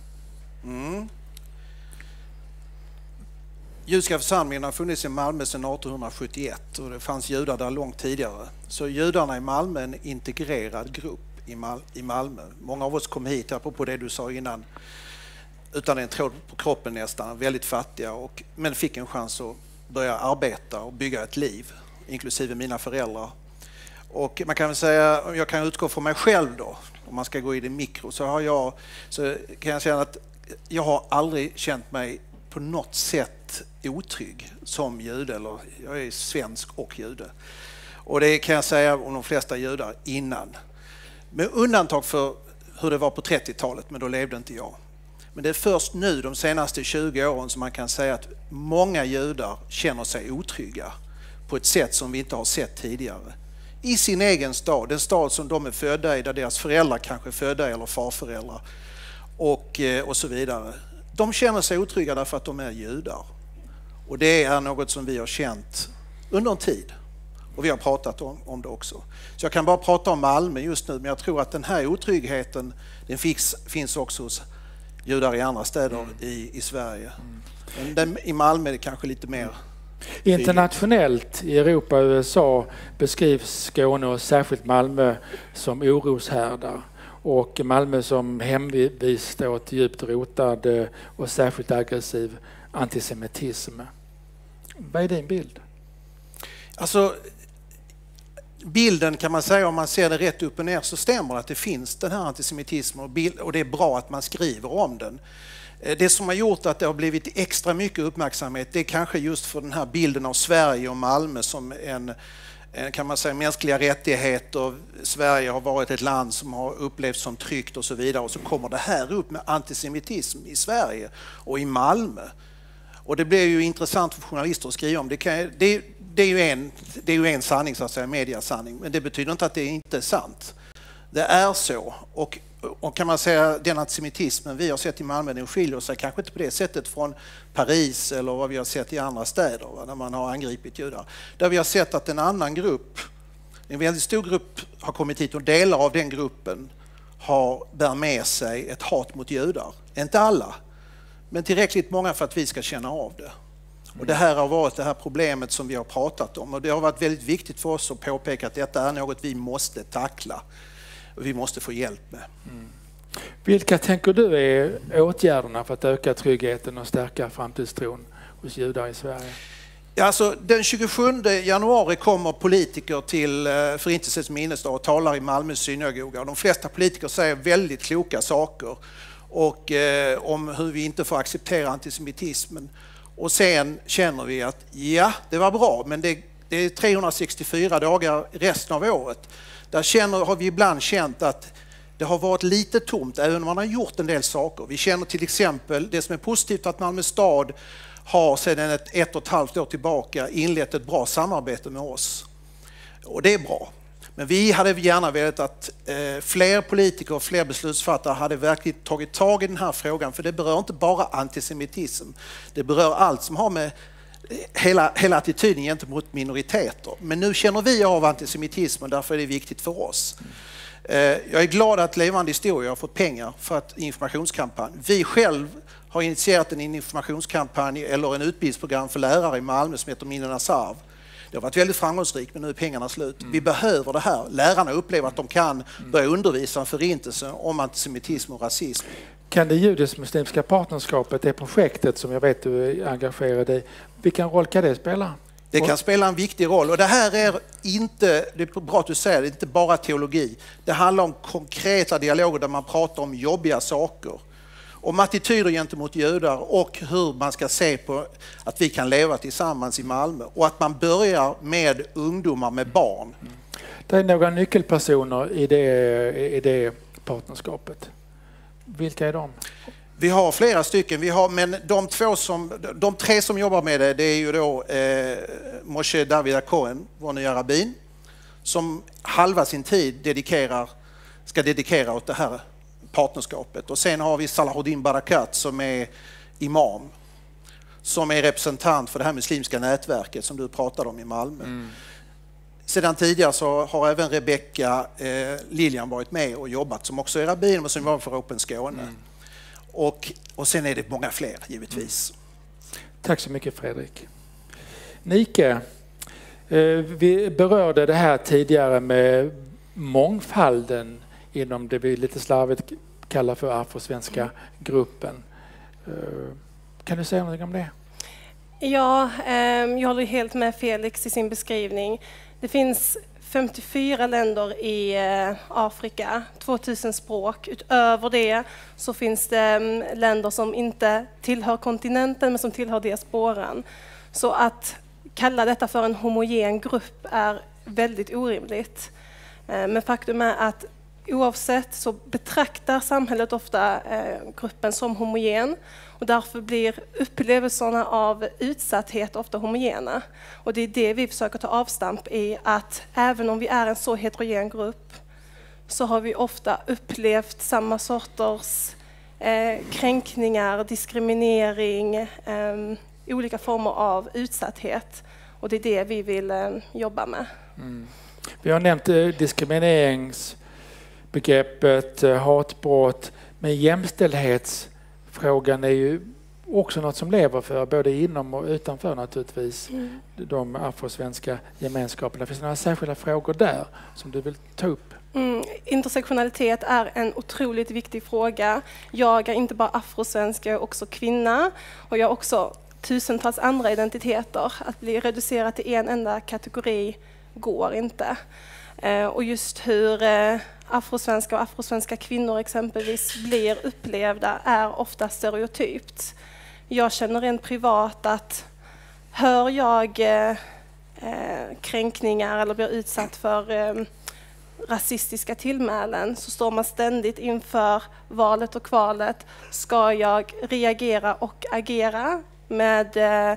Judiska församlingen har funnits i Malmö sedan 1871 och det fanns judar där långt tidigare. Så judarna i Malmö är en integrerad grupp i Malmö. Många av oss kom hit, apropå det du sa innan, utan en tråd på kroppen nästan, väldigt fattiga, men fick en chans att börja arbeta och bygga ett liv, inklusive mina föräldrar. Och man kan väl säga, jag kan utgå från mig själv då, om man ska gå i det mikro, så kan jag säga att jag har aldrig känt mig på något sätt otrygg som jude, eller jag är svensk och jude. Och det kan jag säga om de flesta judar innan. Med undantag för hur det var på 30-talet, men då levde inte jag. Men det är först nu, de senaste 20 åren, som man kan säga att många judar känner sig otrygga på ett sätt som vi inte har sett tidigare. I sin egen stad, den stad som de är födda i, där deras föräldrar kanske är födda eller farföräldrar och så vidare. De känner sig otrygga därför att de är judar. Och det är något som vi har känt under en tid. Och vi har pratat om det också. Så jag kan bara prata om Malmö just nu, men jag tror att den här otryggheten den finns också hos judar i andra städer i Sverige. Men i Malmö är det kanske lite mer... Internationellt i Europa och USA beskrivs Skåne och särskilt Malmö som oroshärdar. Och Malmö som hemvist åt djupt rotad och särskilt aggressiv antisemitism. Vad är din bild? Alltså, bilden kan man säga, om man ser det rätt upp och ner, så stämmer att det finns den här antisemitismen och det är bra att man skriver om den. Det som har gjort att det har blivit extra mycket uppmärksamhet, det är kanske just för den här bilden av Sverige och Malmö som en kan man säga, mänskliga rättigheter. Sverige har varit ett land som har upplevts som tryggt och så vidare, och så kommer det här upp med antisemitism i Sverige och i Malmö. Och det blir ju intressant för journalister att skriva om. Det är ju en sanning, så att säga, mediasanning, men det betyder inte att det inte är sant. Det är så, och kan man säga den antisemitismen vi har sett i Malmö, den skiljer sig kanske inte på det sättet från Paris eller vad vi har sett i andra städer, där man har angripit judar. Där vi har sett att en annan grupp, en väldigt stor grupp, har kommit hit, och delar av den gruppen bär med sig ett hat mot judar. Inte alla, men tillräckligt många för att vi ska känna av det. Och det här har varit det här problemet som vi har pratat om, och det har varit väldigt viktigt för oss att påpeka att detta är något vi måste tackla och vi måste få hjälp med. Vilka tänker du är åtgärderna för att öka tryggheten och stärka framtidstron hos judar i Sverige? Ja, alltså, den 27 januari kommer politiker till Förintelsens minnesdag och talar i Malmö synagoga. De flesta politiker säger väldigt kloka saker och om hur vi inte får acceptera antisemitismen. Och sen känner vi att ja, det var bra, men det är 364 dagar resten av året. Där har vi ibland känt att det har varit lite tomt, även om man har gjort en del saker. Vi känner till exempel det som är positivt, att Malmö stad har sedan ett och ett halvt år tillbaka inlett ett bra samarbete med oss. Och det är bra. Men vi hade gärna velat att fler politiker och fler beslutsfattare hade verkligen tagit tag i den här frågan, för det berör inte bara antisemitism. Det berör allt som har med hela attityden gentemot minoriteter. Men nu känner vi av antisemitismen, därför är det viktigt för oss. Jag är glad att Levande historia har fått pengar för att informationskampanj. Vi själv har initierat en informationskampanj eller en utbildningsprogram för lärare i Malmö som heter Minnenas arv. Det har varit väldigt framgångsrikt, men nu är pengarna slut. Vi behöver det här. Lärarna upplever att de kan börja undervisa om förintelsen, om antisemitism och rasism. Kan det judisk-muslimska partnerskapet, det projektet som jag vet du är engagerad i, vilken roll kan det spela? Det kan spela en viktig roll, och det här är inte, det är bra att du säger det, inte bara teologi. Det handlar om konkreta dialoger där man pratar om jobbiga saker. Om attityder gentemot judar och hur man ska se på att vi kan leva tillsammans i Malmö. Och att man börjar med ungdomar, med barn. Det är några nyckelpersoner i det partnerskapet. Vilka är de? Vi har flera stycken, men de tre som jobbar med det är ju då Moshe David Cohen, vår nya rabbin, som halva sin tid ska dedikera åt det här partnerskapet. Och sen har vi Salahuddin Barakat som är imam, som är representant för det här muslimska nätverket som du pratade om i Malmö. Sedan tidigare så har även Rebecca Lilian varit med och jobbat, som också är rabbin och som var för Open Skåne. Och sen är det många fler, givetvis. Tack så mycket, Fredrik. Nike, vi berörde det här tidigare med mångfalden inom det vi lite slarvigt kallar för afrosvenska gruppen. Kan du säga något om det? Ja, jag håller helt med Felix i sin beskrivning. Det finns 54 länder i Afrika, 2000 språk. Utöver det så finns det länder som inte tillhör kontinenten men som tillhör diasporan. Så att kalla detta för en homogen grupp är väldigt orimligt. Men faktum är att oavsett så betraktar samhället ofta gruppen som homogen och därför blir upplevelserna av utsatthet ofta homogena. Och det är det vi försöker ta avstamp i, att även om vi är en så heterogen grupp så har vi ofta upplevt samma sorters kränkningar, diskriminering, olika former av utsatthet. Och det är det vi vill jobba med. Mm. Vi har nämnt diskrimineringsbegreppet, hatbrott, men jämställdhetsfrågan är ju också något som lever för både inom och utanför naturligtvis de afrosvenska gemenskaperna. Finns det några särskilda frågor där som du vill ta upp? Intersektionalitet är en otroligt viktig fråga. Jag är inte bara afrosvensk, jag är också kvinna och jag har också tusentals andra identiteter. Att bli reducerad till en enda kategori går inte. Och just hur afrosvenska och afrosvenska kvinnor exempelvis blir upplevda är ofta stereotypt. Jag känner rent privat att hör jag kränkningar eller blir utsatt för rasistiska tillmälen så står man ständigt inför valet och kvalet. Ska jag reagera och agera med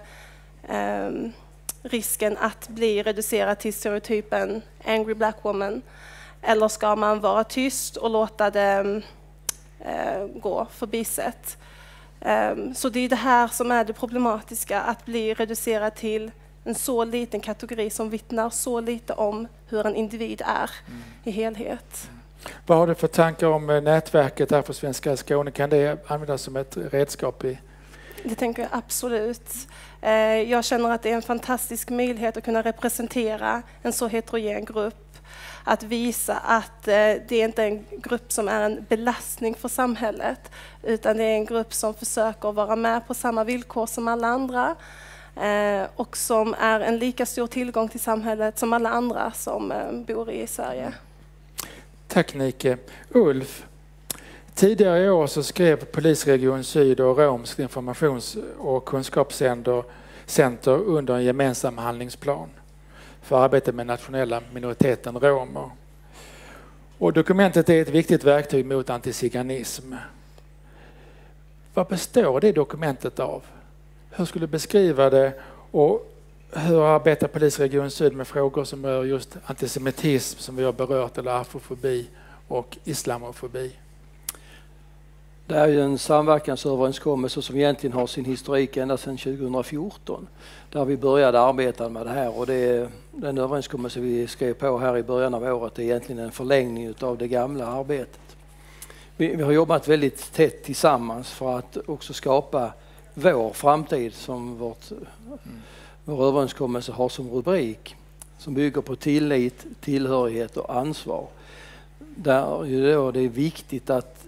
risken att bli reducerad till stereotypen angry black woman? Eller ska man vara tyst och låta det gå förbisett? Så det är det här som är det problematiska, att bli reducerad till en så liten kategori som vittnar så lite om hur en individ är i helhet. Vad har du för tankar om nätverket Afrosvenska Skåne? Kan det användas som ett redskap i? Det tänker jag absolut. Jag känner att det är en fantastisk möjlighet att kunna representera en så heterogen grupp. Att visa att det är inte en grupp som är en belastning för samhället, utan det är en grupp som försöker vara med på samma villkor som alla andra och som är en lika stor tillgång till samhället som alla andra som bor i Sverige. Tack Nike. Ulf, tidigare i år så skrev Polisregion Syd och Romskt informations- och kunskapscenter under en gemensam handlingsplan för arbete med nationella minoriteten romer. Och dokumentet är ett viktigt verktyg mot antiziganism. Vad består det dokumentet av? Hur skulle du beskriva det och hur arbetar Polisregion Syd med frågor som rör just antisemitism som vi har berört, eller afrofobi och islamofobi? Det är ju en samverkansöverenskommelse som egentligen har sin historik ända sedan 2014. Där vi började arbeta med det här, och den överenskommelse vi skrev på här i början av året är egentligen en förlängning av det gamla arbetet. Vi har jobbat väldigt tätt tillsammans för att också skapa vår framtid, som vår överenskommelse har som rubrik, som bygger på tillit, tillhörighet och ansvar. Där ju då det är viktigt att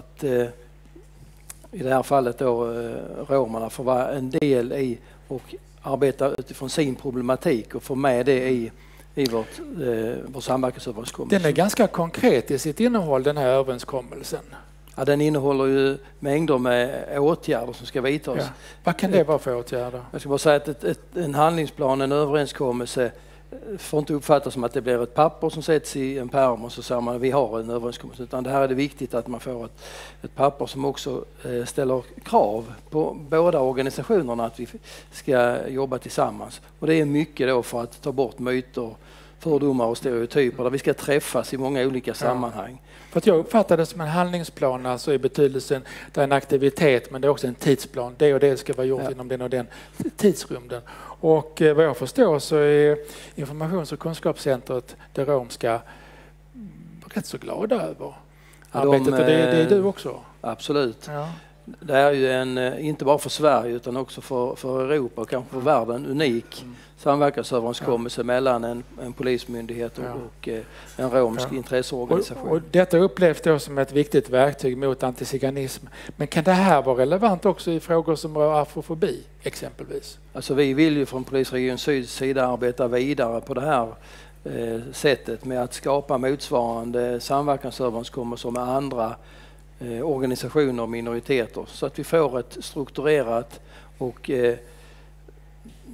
i det här fallet då romerna får vara en del i och arbeta utifrån sin problematik och få med det i vår samverkansöverenskommelse. Den är ganska konkret i sitt innehåll, den här överenskommelsen. Ja, den innehåller ju mängder med åtgärder som ska vidtas. Ja. Vad kan det vara för åtgärder? Jag ska bara säga att en handlingsplan, en överenskommelse, får inte uppfattas som att det blir ett papper som sätts i en pärm och så säger man att vi har en överenskommelse. Utan det här är det viktigt att man får ett papper som också ställer krav på båda organisationerna att vi ska jobba tillsammans. Och det är mycket då för att ta bort myter, fördomar och stereotyper där vi ska träffas i många olika sammanhang. Ja. För att jag uppfattar det som en handlingsplan, alltså i betydelsen det är en aktivitet, men det är också en tidsplan. Det och det ska vara gjort inom den och den tidsrymden. Och vad jag förstår så är informations- och kunskapscentret det romska rätt så glada över arbetet. Och det är du också. Absolut. Ja. Det är ju inte bara för Sverige utan också för Europa och kanske för världen unik samverkansöverenskommelse mellan en polismyndighet och en romsk intresseorganisation. Och detta upplevs då som ett viktigt verktyg mot antiziganism. Men kan det här vara relevant också i frågor som rör afrofobi exempelvis? Alltså vi vill ju från Polisregion Syds sida arbeta vidare på det här sättet med att skapa motsvarande samverkansöverenskommelser med andra organisationer och minoriteter så att vi får ett strukturerat och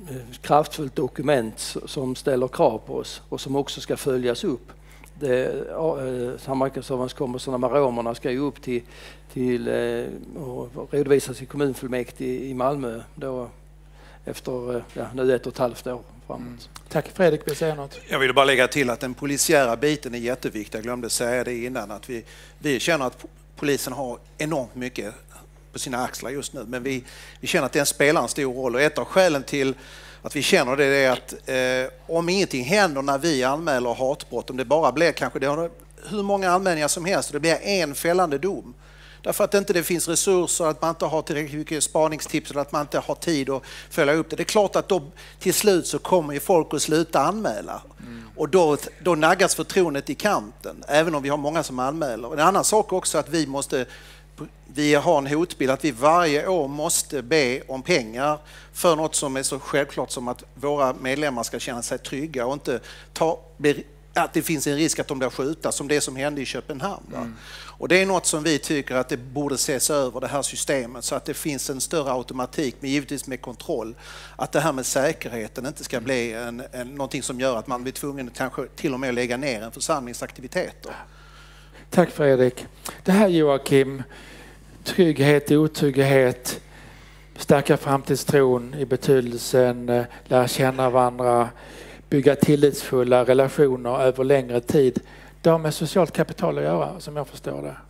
kraftfullt dokument som ställer krav på oss och som också ska följas upp. Samverkansöverenskommelserna med romerna ska ju upp till och redovisas i kommunfullmäktige i Malmö då efter nu 1,5 år framåt. Tack. Fredrik, vill säga något? Jag vill bara lägga till att den polisiära biten är jätteviktig. Jag glömde säga det innan, att vi känner att polisen har enormt mycket på sina axlar just nu, men vi känner att den spelar en stor roll, och ett av skälen till att vi känner det är att om ingenting händer när vi anmäler hatbrott, om det bara blir kanske hur många anmälningar som helst och det blir en fällande dom, därför att det finns resurser, att man inte har tillräckligt mycket spaningstips eller att man inte har tid att följa upp det. Det är klart att då till slut så kommer ju folk att sluta anmäla. Och då naggas förtroendet i kanten, även om vi har många som anmäler. En annan sak också att vi har en hotbild att vi varje år måste be om pengar för något som är så självklart som att våra medlemmar ska känna sig trygga och inte att det finns en risk att de blir skjutna, som det som hände i Köpenhamn. Och det är något som vi tycker att det borde ses över, det här systemet, så att det finns en större automatik, men givetvis med kontroll. Att det här med säkerheten inte ska bli någonting som gör att man blir tvungen att kanske till och med lägga ner en församlingsaktiviteter. Tack Fredrik. Det här, Joakim, trygghet, otrygghet, stärka framtidstron i betydelsen lära känna varandra, bygga tillitsfulla relationer över längre tid. Det har med socialt kapital att göra, som jag förstår det.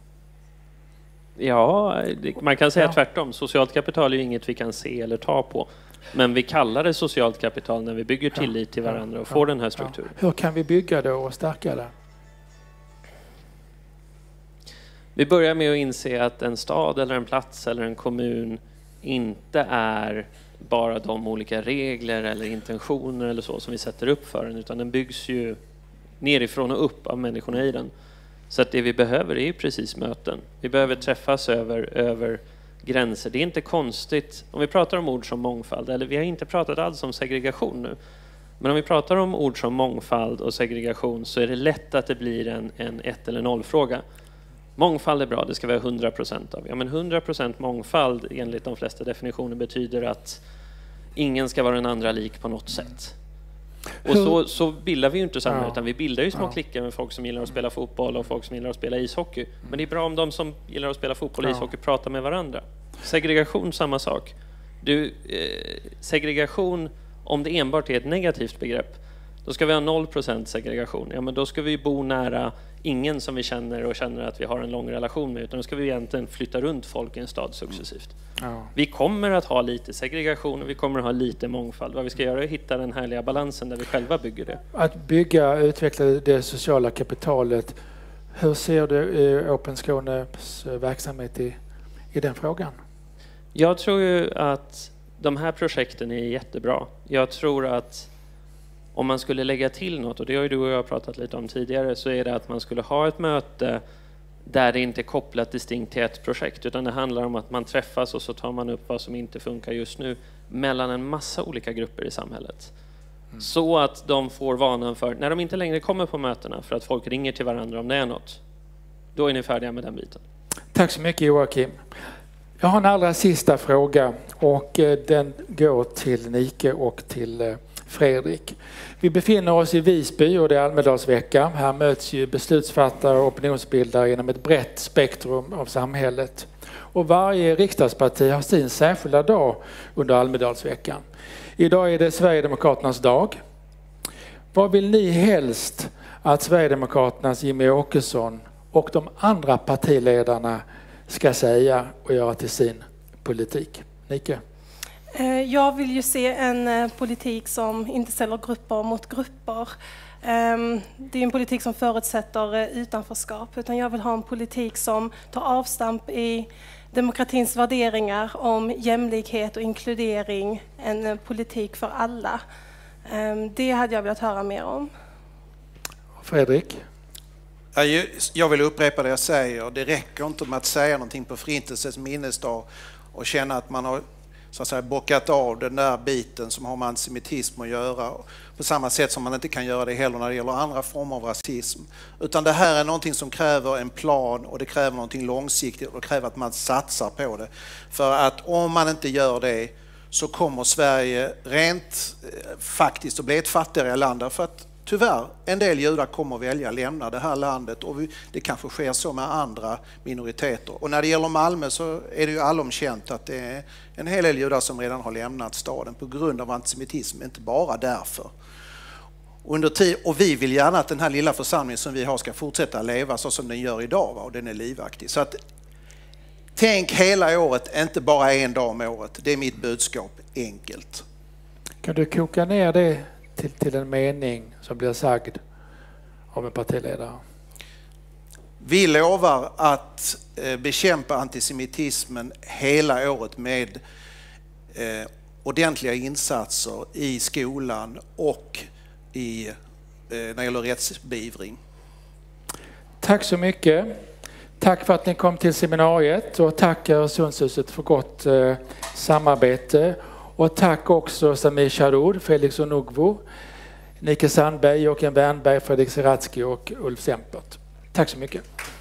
Ja, man kan säga tvärtom. Socialt kapital är ju inget vi kan se eller ta på. Men vi kallar det socialt kapital när vi bygger tillit till varandra och får den här strukturen. Hur kan vi bygga det och stärka det? Vi börjar med att inse att en stad eller en plats eller en kommun inte är bara de olika regler eller intentioner eller så som vi sätter upp för den, utan den byggs ju nerifrån och upp av människorna i den. Så att det vi behöver är ju precis möten. Vi behöver träffas över gränser. Det är inte konstigt om vi pratar om ord som mångfald, eller vi har inte pratat alls om segregation nu. Men om vi pratar om ord som mångfald och segregation så är det lätt att det blir en 1 eller 0-fråga. Mångfald är bra, det ska vara 100% av. Ja, men 100% mångfald enligt de flesta definitioner betyder att ingen ska vara den andra lik på något sätt. Och så bildar vi ju inte samhället, utan vi bildar ju små klickar med folk som gillar att spela fotboll och folk som gillar att spela ishockey. Men det är bra om de som gillar att spela fotboll och ishockey pratar med varandra. Segregation, samma sak. Segregation, om det enbart är ett negativt begrepp, då ska vi ha 0% segregation. Ja, men då ska vi bo nära ingen som vi känner och känner att vi har en lång relation med, utan då ska vi egentligen flytta runt folk i en stad successivt. Vi kommer att ha lite segregation och vi kommer att ha lite mångfald. Vad vi ska göra är att hitta den härliga balansen där vi själva bygger det. Att bygga och utveckla det sociala kapitalet. Hur ser du Open Skånes verksamhet i den frågan? Jag tror ju att de här projekten är jättebra. Jag tror att om man skulle lägga till något, och det har ju du och jag pratat lite om tidigare, så är det att man skulle ha ett möte där det inte är kopplat distinkt till ett projekt, utan det handlar om att man träffas och så tar man upp vad som inte funkar just nu mellan en massa olika grupper i samhället. Så att de får vanan för, när de inte längre kommer på mötena för att folk ringer till varandra om det är något, då är ni färdiga med den biten. Tack så mycket Joakim. Jag har en allra sista fråga och den går till Nike och till Fredrik. Vi befinner oss i Visby och det är Almedalsvecka. Här möts ju beslutsfattare och opinionsbildare inom ett brett spektrum av samhället. Och varje riksdagsparti har sin särskilda dag under Almedalsveckan. Idag är det Sverigedemokraternas dag. Vad vill ni helst att Sverigedemokraternas Jimmie Åkesson och de andra partiledarna ska säga och göra till sin politik? Nike? Jag vill ju se en politik som inte ställer grupper mot grupper. Det är en politik som förutsätter utanförskap, utan jag vill ha en politik som tar avstamp i demokratins värderingar om jämlikhet och inkludering, en politik för alla. Det hade jag velat höra mer om. Fredrik? Jag vill upprepa det jag säger. Det räcker inte med att säga någonting på Förintelsens minnesdag och känna att man har så att säga bockat av den där biten som har med antisemitism att göra. På samma sätt som man inte kan göra det heller när det gäller andra former av rasism. Utan det här är någonting som kräver en plan och det kräver någonting långsiktigt och det kräver att man satsar på det. För att om man inte gör det så kommer Sverige rent faktiskt att bli ett fattigare land, för att tyvärr en del judar kommer att välja att lämna det här landet, och det kanske sker så med andra minoriteter. Och när det gäller Malmö så är det ju allom känt att det är en hel del judar som redan har lämnat staden på grund av antisemitism, inte bara därför. Och vi vill gärna att den här lilla församlingen som vi har ska fortsätta leva så som den gör idag, och den är livaktig. Så att tänk hela året, inte bara en dag om året. Det är mitt budskap, enkelt. Kan du koka ner det till en mening som blir sagd av en partiledare? Vi lovar att bekämpa antisemitismen hela året med ordentliga insatser i skolan och när det gäller rättsbeivring. Tack så mycket. Tack för att ni kom till seminariet, och tack Öresundshuset för gott samarbete. Och tack också Samir Sharur, Felix Onugvo, Nike Sandberg, Joakim Wernberg, Fredrik Seratsky och Ulf Sempert. Tack så mycket.